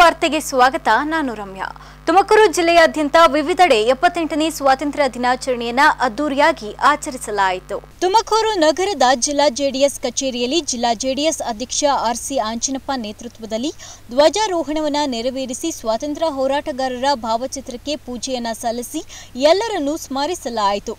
ವಾರ್ತೆಗೆ ಸ್ವಾಗತ. ನಾನು ರಮ್ಯಾ. ತುಮಕೂರು ಜಿಲ್ಲೆಯಾದ್ಯಂತ ವಿವಿಧೆಡೆ 78ನೇ ಸ್ವಾತಂತ್ರ್ಯ ದಿನಾಚರಣೆಯನ್ನು ಅದ್ದೂರಿಯಾಗಿ ಆಚರಿಸಲಾಯಿತು. ತುಮಕೂರು ನಗರದ ಜಿಲ್ಲಾ ಜೆಡಿಎಸ್ ಕಚೇರಿಯಲ್ಲಿ ಜಿಲ್ಲಾ ಜೆಡಿಎಸ್ ಅಧ್ಯಕ್ಷ ಆರ್ಸಿ ಆಂಜನಪ್ಪ ನೇತೃತ್ವದಲ್ಲಿ ಧ್ವಜಾರೋಹಣವನ್ನು ನೆರವೇರಿಸಿ ಸ್ವಾತಂತ್ರ್ಯ ಹೋರಾಟಗಾರರ ಭಾವಚಿತ್ರಕ್ಕೆ ಪೂಜೆಯನ್ನು ಸಲ್ಲಿಸಿ ಎಲ್ಲರನ್ನೂ ಸ್ಮರಿಸಲಾಯಿತು.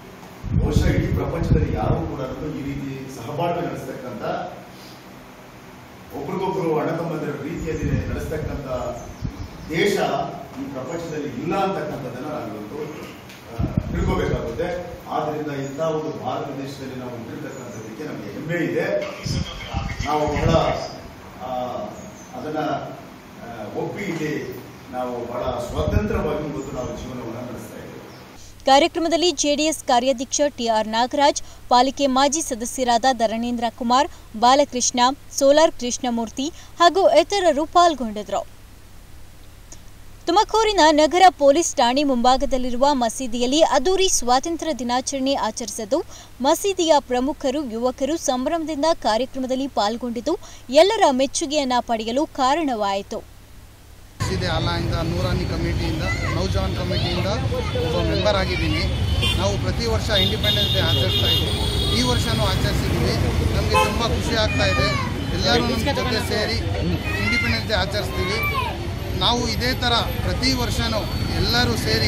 ಒಬ್ಬರಿಗೊಬ್ಬರು ಅಣ್ಣತಮ್ಮಂದಿರ ರೀತಿಯಲ್ಲಿ ನಡೆಸ್ತಕ್ಕಂಥ ದೇಶ ಈ ಪ್ರಪಂಚದಲ್ಲಿ ಇಲ್ಲ ಅಂತಕ್ಕಂಥದ್ದನ್ನು ನಾವಿವತ್ತು ತಿಳ್ಕೋಬೇಕಾಗುತ್ತೆ. ಆದ್ದರಿಂದ ಇಂಥ ಒಂದು ಭಾರತ ದೇಶದಲ್ಲಿ ನಾವು ಇಟ್ಟಿರ್ತಕ್ಕಂಥದ್ದಕ್ಕೆ ನಮಗೆ ಹೆಮ್ಮೆ ಇದೆ. ನಾವು ಬಹಳ ಅದನ್ನ ಒಪ್ಪಿ ಇಲ್ಲಿ ನಾವು ಬಹಳ ಸ್ವತಂತ್ರವಾಗಿ ಇವತ್ತು ನಾವು ಜೀವನವನ್ನು ನಡೆಸ್ತಾ ಇದ್ದೇವೆ. ಕಾರ್ಯಕ್ರಮದಲ್ಲಿ ಜೆಡಿಎಸ್ ಕಾರ್ಯಾಧ್ಯಕ್ಷ ಟಿಆರ್ ನಾಗರಾಜ್, ಪಾಲಿಕೆ ಮಾಜಿ ಸದಸ್ಯರಾದ ಧರಣೇಂದ್ರ ಕುಮಾರ್, ಬಾಲಕೃಷ್ಣ, ಸೋಲಾರ್ ಕೃಷ್ಣಮೂರ್ತಿ ಹಾಗೂ ಇತರರು ಪಾಲ್ಗೊಂಡಿದ್ದರು. ತುಮಕೂರಿನ ನಗರ ಪೊಲೀಸ್ ಠಾಣೆ ಮುಂಭಾಗದಲ್ಲಿರುವ ಮಸೀದಿಯಲ್ಲಿ ಅದ್ದೂರಿ ಸ್ವಾತಂತ್ರ್ಯ ದಿನಾಚರಣೆ ಆಚರಿಸಿದ್ದು, ಮಸೀದಿಯ ಪ್ರಮುಖರು, ಯುವಕರು ಸಂಭ್ರಮದಿಂದ ಕಾರ್ಯಕ್ರಮದಲ್ಲಿ ಪಾಲ್ಗೊಂಡಿದ್ದು ಎಲ್ಲರ ಮೆಚ್ಚುಗೆಯನ್ನ ಪಡೆಯಲು ಕಾರಣವಾಯಿತು. ಆಲಾಯಿಂದ ನೂರಾನಿ ಕಮಿಟಿಯಿಂದ ನೌಜವಾನ್ ಕಮಿಟಿಯಿಂದ ಒಬ್ಬ ಮೆಂಬರ್ ಆಗಿದ್ದೀನಿ. ನಾವು ಪ್ರತಿ ವರ್ಷ ಇಂಡಿಪೆಂಡೆನ್ಸ್ ಡೇ ಆಚರಿಸ್ತಾ ಇದ್ದೀವಿ. ಈ ವರ್ಷವೂ ಆಚರಿಸಿದ್ದೀವಿ. ನಮಗೆ ತುಂಬ ಖುಷಿ ಆಗ್ತಾ ಇದೆ. ಎಲ್ಲರೂ ನಮ್ಮ ಜೊತೆ ಸೇರಿ ಇಂಡಿಪೆಂಡೆನ್ಸ್ ಡೇ ಆಚರಿಸ್ತೀವಿ. ನಾವು ಇದೇ ಥರ ಪ್ರತಿ ವರ್ಷವೂ ಎಲ್ಲರೂ ಸೇರಿ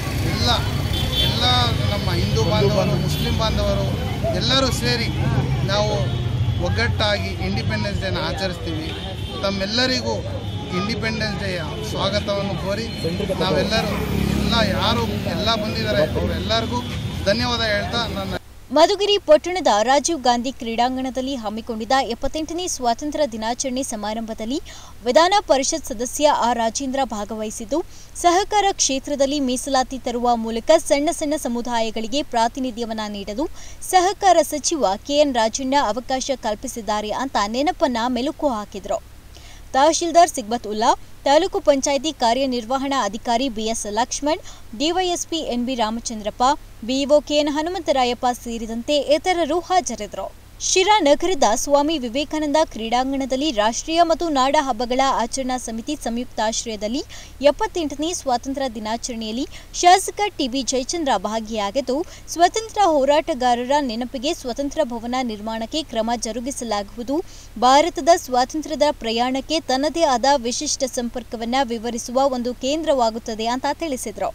ಎಲ್ಲ ನಮ್ಮ ಹಿಂದೂ ಬಾಂಧವರು, ಮುಸ್ಲಿಂ ಬಾಂಧವರು ಎಲ್ಲರೂ ಸೇರಿ ನಾವು ಒಗ್ಗಟ್ಟಾಗಿ ಇಂಡಿಪೆಂಡೆನ್ಸ್ ಡೇನ ಆಚರಿಸ್ತೀವಿ. ತಮ್ಮೆಲ್ಲರಿಗೂ ಇಂಡಿಪೆಂಡೆನ್ಸ್ ಡೇ ಸ್ವಾಗತವನ್ನು ಕೋರಿ ನಾವೆಲ್ಲರೂ ಯಾರು ಬಂದಿದ್ದಾರೆ ಅವರೆಲ್ಲರಿಗೂ ಧನ್ಯವಾದ ಹೇಳ್ತಾ ನನ್ನ ಮಧುಗಿರಿ ಪಟ್ಟಣದ ರಾಜೀವ್ ಗಾಂಧಿ ಕ್ರೀಡಾಂಗಣದಲ್ಲಿ ಹಮ್ಮಿಕೊಂಡಿದ್ದ 78ನೇ ಸ್ವಾತಂತ್ರ್ಯ ದಿನಾಚರಣೆ ಸಮಾರಂಭದಲ್ಲಿ ವಿಧಾನ ಪರಿಷತ್ ಸದಸ್ಯ ಆರ್ ರಾಜೇಂದ್ರ ಭಾಗವಹಿಸಿದ್ದು, ಸಹಕಾರ ಕ್ಷೇತ್ರದಲ್ಲಿ ಮೀಸಲಾತಿ ತರುವ ಮೂಲಕ ಸಣ್ಣ ಸಮುದಾಯಗಳಿಗೆ ಪ್ರಾತಿನಿಧ್ಯವನ್ನ ನೀಡಲು ಸಹಕಾರ ಸಚಿವ ಕೆಎನ್ ರಾಜಣ್ಣ ಅವಕಾಶ ಕಲ್ಪಿಸಿದ್ದಾರೆ ಅಂತ ನೆನಪನ್ನ ಮೆಲುಕು ಹಾಕಿದರು. ತಹಶೀಲ್ದಾರ್ ಸಿಗ್ಬತ್ ಉಲ್ಲಾ, ತಾಲೂಕು ಪಂಚಾಯಿತಿ ಕಾರ್ಯನಿರ್ವಹಣಾ ಅಧಿಕಾರಿ BS Lakshman, DySP NB Ramachandrappa, BEO KN Hanumantharayappa ಸೇರಿದಂತೆ ಇತರರು ಹಾಜರಿದ್ದರು. ಶಿರಾ ನಗರದ ಸ್ವಾಮಿ ವಿವೇಕಾನಂದ ಕ್ರೀಡಾಂಗಣದಲ್ಲಿ ರಾಷ್ಟ್ರೀಯ ಮತ್ತು ನಾಡ ಹಬ್ಬಗಳ ಆಚರಣಾ ಸಮಿತಿ ಸಂಯುಕ್ತಾಶ್ರಯದಲ್ಲಿ 78ನೇ ಸ್ವಾತಂತ್ರ್ಯ ದಿನಾಚರಣೆಯಲ್ಲಿ ಶಾಸಕ ಟಿಬಿ ಜಯಚಂದ್ರ ಭಾಗಿಯಾಗಿದ್ದು, ಸ್ವತಂತ್ರ ಹೋರಾಟಗಾರರ ನೆನಪಿಗೆ ಸ್ವತಂತ್ರ ಭವನ ನಿರ್ಮಾಣಕ್ಕೆ ಕ್ರಮ ಜರುಗಿಸಲಾಗುವುದು, ಭಾರತದ ಸ್ವಾತಂತ್ರ್ಯದ ಪ್ರಯಾಣಕ್ಕೆ ತನ್ನದೇ ಆದ ವಿಶಿಷ್ಟ ಸಂಪರ್ಕವನ್ನು ವಿವರಿಸುವ ಒಂದು ಕೇಂದ್ರವಾಗುತ್ತದೆ ಅಂತ ತಿಳಿಸಿದರು.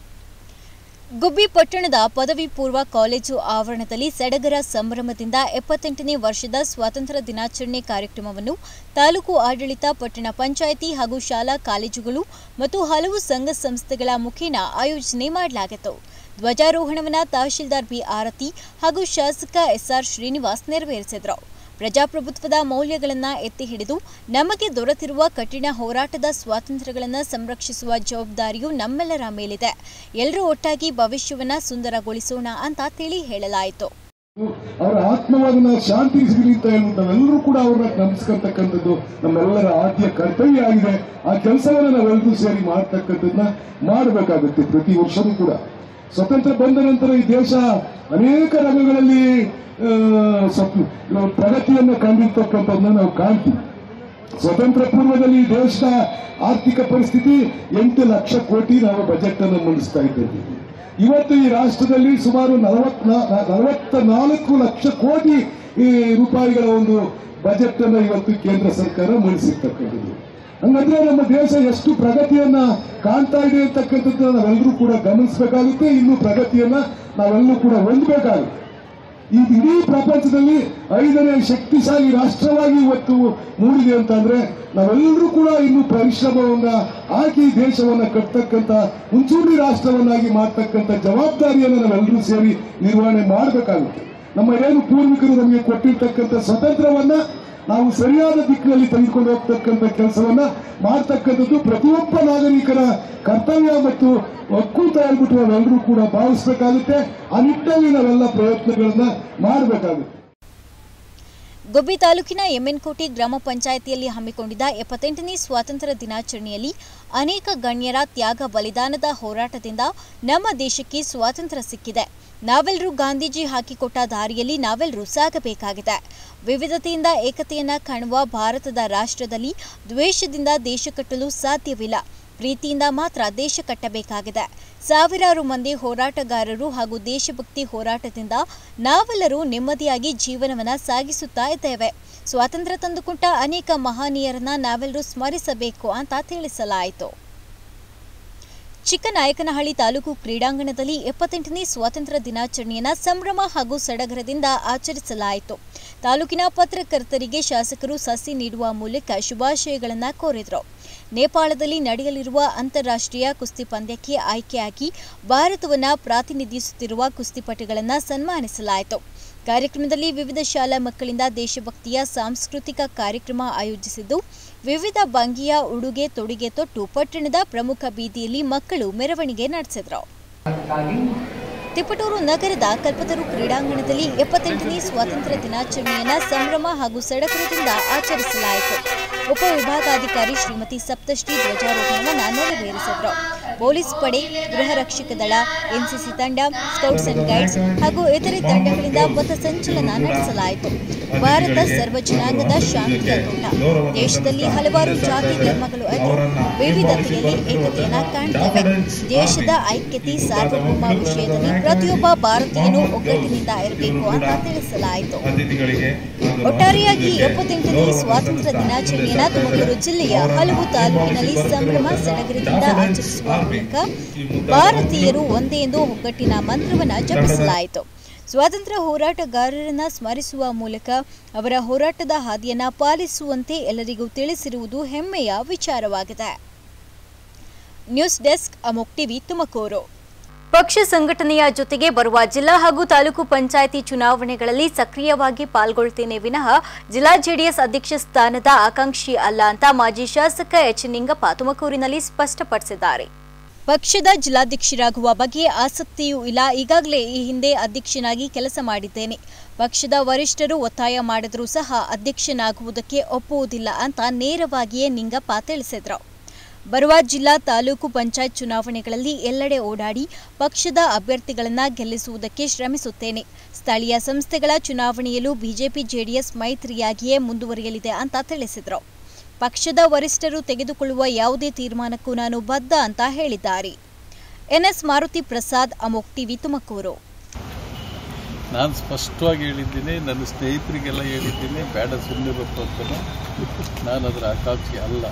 ಗುಬ್ಬಿ ಪಟ್ಟಣದ ಪದವಿ ಪೂರ್ವ ಕಾಲೇಜು ಆವರಣದಲ್ಲಿ ಸಡಗರ ಸಂಭ್ರಮದಿಂದ 78ನೇ ವರ್ಷದ ಸ್ವಾತಂತ್ರ್ಯ ದಿನಾಚರಣೆ ಕಾರ್ಯಕ್ರಮವನ್ನು ತಾಲೂಕು ಆಡಳಿತ, ಪಟ್ಟಣ ಪಂಚಾಯಿತಿ ಹಾಗೂ ಶಾಲಾ ಕಾಲೇಜುಗಳು ಮತ್ತು ಹಲವು ಸಂಘ ಸಂಸ್ಥೆಗಳ ಮುಖೇನ ಆಯೋಜನೆ ಮಾಡಲಾಗಿತ್ತು. ಧ್ವಜಾರೋಹಣವನ್ನು ತಹಶೀಲ್ದಾರ್ ಬಿ ಆರತಿ ಹಾಗೂ ಶಾಸಕ ಎಸ್ಆರ್ ಶ್ರೀನಿವಾಸ್ ನೆರವೇರಿಸಿದರು. ಪ್ರಜಾಪ್ರಭುತ್ವದ ಮೌಲ್ಯಗಳನ್ನು ಎತ್ತಿ ಹಿಡಿದು ನಮಗೆ ದೊರೆತಿರುವ ಕಠಿಣ ಹೋರಾಟದ ಸ್ವಾತಂತ್ರ್ಯಗಳನ್ನು ಸಂರಕ್ಷಿಸುವ ಜವಾಬ್ದಾರಿಯು ನಮ್ಮೆಲ್ಲರ ಮೇಲಿದೆ. ಎಲ್ಲರೂ ಒಟ್ಟಾಗಿ ಭವಿಷ್ಯವನ್ನು ಸುಂದರಗೊಳಿಸೋಣ ಅಂತ ತಿಳಿ ಹೇಳಲಾಯಿತು. ಅವರ ಆತ್ಮವಾದ ಶಾಂತಿ ಸಿಗಲಿ ಅಂತ ಹೇಳ್ಬಿಟ್ಟು ನಾವೆಲ್ಲರೂ ಕೂಡ ಅವ್ರನ್ನ ನಂಬಿಸ್ಕೊಳ್ತಕ್ಕಂಥದ್ದು ನಮ್ಮೆಲ್ಲರ ಆದ್ಯ ಕರ್ತವ್ಯ ಆಗಿದೆ. ಆ ಕೆಲಸವನ್ನು ನಾವೆಲ್ಲರೂ ಸೇರಿ ಮಾಡ್ತಕ್ಕಂಥದ್ದನ್ನ ಮಾಡಬೇಕಾಗುತ್ತೆ. ಪ್ರತಿ ವರ್ಷವೂ ಕೂಡ ಸ್ವತಂತ್ರ ಬಂದ ನಂತರ ಈ ದೇಶ ಅನೇಕ ರಂಗಗಳಲ್ಲಿ ಪ್ರಗತಿಯನ್ನು ಕಂಡಿರ್ತಕ್ಕಂಥದ್ದನ್ನ ನಾವು ಕಾಣ್ತೀವಿ. ಸ್ವತಂತ್ರ ಪೂರ್ವದಲ್ಲಿ ದೇಶದ ಆರ್ಥಿಕ ಪರಿಸ್ಥಿತಿ 8 ಲಕ್ಷ ಕೋಟಿ ನಾವು ಬಜೆಟ್ ಅನ್ನು ಮಂಡಿಸ್ತಾ ಇದ್ದೇವೆ. ಇವತ್ತು ಈ ರಾಷ್ಟ್ರದಲ್ಲಿ ಸುಮಾರು 44 ಲಕ್ಷ ಕೋಟಿ ರೂಪಾಯಿಗಳ ಒಂದು ಬಜೆಟ್ ಅನ್ನು ಇವತ್ತು ಕೇಂದ್ರ ಸರ್ಕಾರ ಮಂಡಿಸಿರ್ತಕ್ಕಂಥದ್ದು. ಹಂಗಂದ್ರೆ ನಮ್ಮ ದೇಶ ಎಷ್ಟು ಪ್ರಗತಿಯನ್ನ ಕಾಣ್ತಾ ಇದೆ ಅಂತಕ್ಕಂಥದ್ದು ನಾವೆಲ್ಲರೂ ಕೂಡ ಗಮನಿಸಬೇಕಾಗುತ್ತೆ. ಇನ್ನು ಪ್ರಗತಿಯನ್ನ ನಾವೆಲ್ಲರೂ ಕೂಡ ಹೊಂದಬೇಕಾಗುತ್ತೆ. ಈ ಇಡೀ ಪ್ರಪಂಚದಲ್ಲಿ 5ನೇ ಶಕ್ತಿಶಾಲಿ ರಾಷ್ಟ್ರವಾಗಿ ಇವತ್ತು ಮೂಡಿದೆ ಅಂತಂದ್ರೆ ನಾವೆಲ್ಲರೂ ಕೂಡ ಇನ್ನು ಪರಿಶ್ರಮವನ್ನ ಹಾಕಿ ದೇಶವನ್ನ ಕಟ್ಟತಕ್ಕಂಥ ಮುಂಚೂಣಿ ರಾಷ್ಟ್ರವನ್ನಾಗಿ ಮಾಡ್ತಕ್ಕಂಥ ಜವಾಬ್ದಾರಿಯನ್ನು ನಾವೆಲ್ಲರೂ ಸೇರಿ ನಿರ್ವಹಣೆ ಮಾಡಬೇಕಾಗುತ್ತೆ. ನಮ್ಮ ಏನು ಪೂರ್ವಿಕರು ನಮಗೆ ಕೊಟ್ಟಿರ್ತಕ್ಕಂಥ ಸ್ವಾತಂತ್ರ್ಯವನ್ನ ನಾವು ಸರಿಯಾದ ದಿಕ್ಕಿನಲ್ಲಿ ತೆಗೆದುಕೊಂಡು ಹೋಗ್ತಕ್ಕಂಥ ಕೆಲಸವನ್ನ ಮಾಡ್ತಕ್ಕಂಥದ್ದು ಪ್ರತಿಯೊಬ್ಬ ನಾಗರಿಕರ ಕರ್ತವ್ಯ ಮತ್ತು ಹಕ್ಕು ಅಂತ ಹೇಳ್ಬಿಟ್ಟು ನಾವೆಲ್ಲರೂ ಕೂಡ ಭಾವಿಸಬೇಕಾಗುತ್ತೆ. ಆ ನಿಟ್ಟಿನಲ್ಲಿ ನಾವೆಲ್ಲ ಪ್ರಯತ್ನಗಳನ್ನ ಮಾಡಬೇಕಾಗುತ್ತೆ. ಗುಬ್ಬಿ ತಾಲೂಕಿನ ಎಮ್ಮೆನಕೋಟೆ ಗ್ರಾಮ ಪಂಚಾಯಿತಿಯಲ್ಲಿ ಹಮ್ಮಿಕೊಂಡಿದ್ದ 78ನೇ ಸ್ವಾತಂತ್ರ್ಯ ದಿನಾಚರಣೆಯಲ್ಲಿ ಅನೇಕ ಗಣ್ಯರ ತ್ಯಾಗ ಬಲಿದಾನದ ಹೋರಾಟದಿಂದ ನಮ್ಮ ದೇಶಕ್ಕೆ ಸ್ವಾತಂತ್ರ್ಯ ಸಿಕ್ಕಿದೆ. ನಾವೆಲ್ಲರೂ ಗಾಂಧೀಜಿ ಹಾಕಿಕೊಟ್ಟ ದಾರಿಯಲ್ಲಿ ನಾವೆಲ್ಲರೂ ಸಾಗಬೇಕಾಗಿದೆ. ವಿವಿಧತೆಯಿಂದ ಏಕತೆಯನ್ನ ಕಾಣುವ ಭಾರತದ ರಾಷ್ಟ್ರದಲ್ಲಿ ದ್ವೇಷದಿಂದ ದೇಶ ಕಟ್ಟಲು ಸಾಧ್ಯವಿಲ್ಲ. ಪ್ರೀತಿಯಿಂದ ಮಾತ್ರ ದೇಶ ಕಟ್ಟಬೇಕಾಗಿದೆ. ಸಾವಿರಾರು ಮಂದಿ ಹೋರಾಟಗಾರರು ಹಾಗೂ ದೇಶಭಕ್ತಿ ಹೋರಾಟದಿಂದ ನಾವೆಲ್ಲರೂ ನೆಮ್ಮದಿಯಾಗಿ ಜೀವನವನ್ನು ಸಾಗಿಸುತ್ತಾ ಇದ್ದೇವೆ. ಸ್ವಾತಂತ್ರ್ಯ ತಂದುಕೊಟ್ಟ ಅನೇಕ ಮಹನೀಯರನ್ನ ನಾವೆಲ್ಲರೂ ಸ್ಮರಿಸಬೇಕು ಅಂತ ತಿಳಿಸಲಾಯಿತು. ಚಿಕ್ಕನಾಯಕನಹಳ್ಳಿ ತಾಲೂಕು ಕ್ರೀಡಾಂಗಣದಲ್ಲಿ 78ನೇ ಸ್ವಾತಂತ್ರ್ಯ ದಿನಾಚರಣೆಯನ್ನು ಸಂಭ್ರಮ ಹಾಗೂ ಸಡಗರದಿಂದ ಆಚರಿಸಲಾಯಿತು. ತಾಲೂಕಿನ ಪತ್ರಕರ್ತರಿಗೆ ಶಾಸಕರು ಸಸಿ ನೀಡುವ ಮೂಲಕ ಶುಭಾಶಯಗಳನ್ನು ಕೋರಿದರು. ನೇಪಾಳದಲ್ಲಿ ನಡೆಯಲಿರುವ ಅಂತಾರಾಷ್ಟ್ರೀಯ ಕುಸ್ತಿ ಪಂದ್ಯಕ್ಕೆ ಆಯ್ಕೆಯಾಗಿ ಭಾರತವನ್ನು ಪ್ರಾತಿನಿಧಿಸುತ್ತಿರುವ ಕುಸ್ತಿಪಟುಗಳನ್ನು ಸನ್ಮಾನಿಸಲಾಯಿತು. ಕಾರ್ಯಕ್ರಮದಲ್ಲಿ ವಿವಿಧ ಶಾಲಾ ಮಕ್ಕಳಿಂದ ದೇಶಭಕ್ತಿಯ ಸಾಂಸ್ಕೃತಿಕ ಕಾರ್ಯಕ್ರಮ ಆಯೋಜಿಸಿದ್ದು, ವಿವಿಧ ಭಂಗಿಯ ಉಡುಗೆ ತೊಡುಗೆ ತೊಟ್ಟು ಪಟ್ಟಣದ ಪ್ರಮುಖ ಬೀದಿಯಲ್ಲಿ ಮಕ್ಕಳು ಮೆರವಣಿಗೆ ನಡೆಸಿದರು. ತಿಪಟೂರು ನಗರದ ಕಲ್ಪತರು ಕ್ರೀಡಾಂಗಣದಲ್ಲಿ 78ನೇ ಸ್ವಾತಂತ್ರ್ಯ ದಿನಾಚರಣೆಯನ್ನು ಸಂಭ್ರಮ ಹಾಗೂ ಸಡಗರದಿಂದ ಆಚರಿಸಲಾಯಿತು. ಉಪವಿಭಾಗಾಧಿಕಾರಿ ಶ್ರೀಮತಿ ಸಪ್ತಶ್ರೀ ಧ್ವಜಾರೋಹಣವನ್ನು ನೆರವೇರಿಸಿದರು. ಪೊಲೀಸ್ ಪಡೆ, ಗೃಹ ರಕ್ಷಕ ದಳ, ಎನ್ಸಿಸಿ ತಂಡ, ಸ್ಕೌಟ್ಸ್ ಅಂಡ್ ಗೈಡ್ಸ್ ಹಾಗೂ ಇತರೆ ತಂಡಗಳಿಂದ ಪಥಸಂಚಲನ ನಡೆಸಲಾಯಿತು. ಭಾರತ ಸರ್ವ ಜನಾಂಗದ ಶಾಂತಿಯ ತೋಟ. ದೇಶದಲ್ಲಿ ಹಲವಾರು ಜಾತಿ ಧರ್ಮಗಳು ಇದ್ದು ವಿವಿಧತೆಯಲ್ಲಿ ಏಕತೆಯನ್ನು ಕಾಣುತ್ತವೆ. ದೇಶದ ಐಕ್ಯತೆ ಸಾರ್ವಭೌಮ ವಿಷಯದಲ್ಲಿ ಪ್ರತಿಯೊಬ್ಬ ಭಾರತೀಯನು ಒಗ್ಗಟ್ಟಿನಿಂದ ಇರಬೇಕು ಅಂತ ತಿಳಿಸಲಾಯಿತು. ಒಟ್ಟಾರೆಯಾಗಿ 78ನೇ ಸ್ವಾತಂತ್ರ್ಯ ದಿನಾಚರಣೆಯನ್ನು ತುಮಕೂರು ಜಿಲ್ಲೆಯ ಹಲವು ತಾಲೂಕಿನಲ್ಲಿ ಸಂಭ್ರಮ ಸಡಗರದಿಂದ ಆಚರಿಸುವ ಮೂಲಕ ಭಾರತೀಯರು ಒಂದೇ ಎಂದು ಒಗ್ಗಟ್ಟಿನ ಮಂತ್ರವನ್ನು ಜಪಿಸಲಾಯಿತು. ಸ್ವಾತಂತ್ರ್ಯ ಹೋರಾಟಗಾರರನ್ನ ಸ್ಮರಿಸುವ ಮೂಲಕ ಅವರ ಹೋರಾಟದ ಹಾದಿಯನ್ನು ಪಾಲಿಸುವಂತೆ ಎಲ್ಲರಿಗೂ ತಿಳಿಸಿರುವುದು ಹೆಮ್ಮೆಯ ವಿಚಾರವಾಗಿದೆ. News desk Amogh TV Tumakuru. ಪಕ್ಷ ಸಂಘಟನೆಯ ಜೊತೆಗೆ ಬರುವ ಜಿಲ್ಲಾ ಹಾಗೂ ತಾಲೂಕು ಪಂಚಾಯಿತಿ ಚುನಾವಣೆಗಳಲ್ಲಿ ಸಕ್ರಿಯವಾಗಿ ಪಾಲ್ಗೊಳ್ಳುತ್ತೇನೆ ವಿನಃ ಜಿಲ್ಲಾ ಜೆಡಿಎಸ್ ಅಧ್ಯಕ್ಷ ಸ್ಥಾನದ ಆಕಾಂಕ್ಷಿ ಅಲ್ಲ ಅಂತ ಮಾಜಿ ಶಾಸಕ ಎಚ್ ನಿಂಗಪ್ಪ ತುಮಕೂರಿನಲ್ಲಿ ಸ್ಪಷ್ಟಪಡಿಸಿದ್ದಾರೆ. ಪಕ್ಷದ ಜಿಲ್ಲಾಧ್ಯಕ್ಷರಾಗುವ ಬಗ್ಗೆ ಆಸಕ್ತಿಯೂ ಇಲ್ಲ. ಈಗಾಗಲೇ ಈ ಹಿಂದೆ ಅಧ್ಯಕ್ಷನಾಗಿ ಕೆಲಸ ಮಾಡಿದ್ದೇನೆ. ಪಕ್ಷದ ವರಿಷ್ಠರು ಒತ್ತಾಯ ಮಾಡಿದರೂ ಸಹ ಅಧ್ಯಕ್ಷನಾಗುವುದಕ್ಕೆ ಒಪ್ಪುವುದಿಲ್ಲ ಅಂತ ನೇರವಾಗಿಯೇ ನಿಂಗಪ್ಪ ತಿಳಿಸಿದರು. ಬರುವ ಜಿಲ್ಲಾ ತಾಲೂಕು ಪಂಚಾಯತ್ ಚುನಾವಣೆಗಳಲ್ಲಿ ಎಲ್ಲೆಡೆ ಓಡಾಡಿ ಪಕ್ಷದ ಅಭ್ಯರ್ಥಿಗಳನ್ನು ಗೆಲ್ಲಿಸುವುದಕ್ಕೆ ಶ್ರಮಿಸುತ್ತೇನೆ. ಸ್ಥಳೀಯ ಸಂಸ್ಥೆಗಳ ಚುನಾವಣೆಯಲ್ಲೂ ಬಿಜೆಪಿ ಜೆಡಿಎಸ್ ಮೈತ್ರಿಯಾಗಿಯೇ ಮುಂದುವರಿಯಲಿದೆ ಅಂತ ತಿಳಿಸಿದರು. ಪಕ್ಷದ ವರಿಷ್ಠರು ತೆಗೆದುಕೊಳ್ಳುವ ಯಾವುದೇ ತೀರ್ಮಾನಕ್ಕೂ ನಾನು ಬದ್ಧ ಅಂತ ಹೇಳಿದ್ದಾರೆ. ಎನ್ಎಸ್ ಮಾರುತಿ ಪ್ರಸಾದ್, ಅಮೋಕ್ ಟಿವಿ ತುಮಕೂರು. ನಾನು ಸ್ಪಷ್ಟವಾಗಿ ಹೇಳಿದ್ದೀನಿ, ನನ್ನ ಸ್ನೇಹಿತರಿಗೆಲ್ಲ ಹೇಳಿದ್ದೀನಿ, ಬೇಡ ಸುಮ್ಮನಿರಪ್ಪ ಅಂತ. ನಾನು ಅದರ ಆಕಾಂಕ್ಷಿ ಅಲ್ಲ.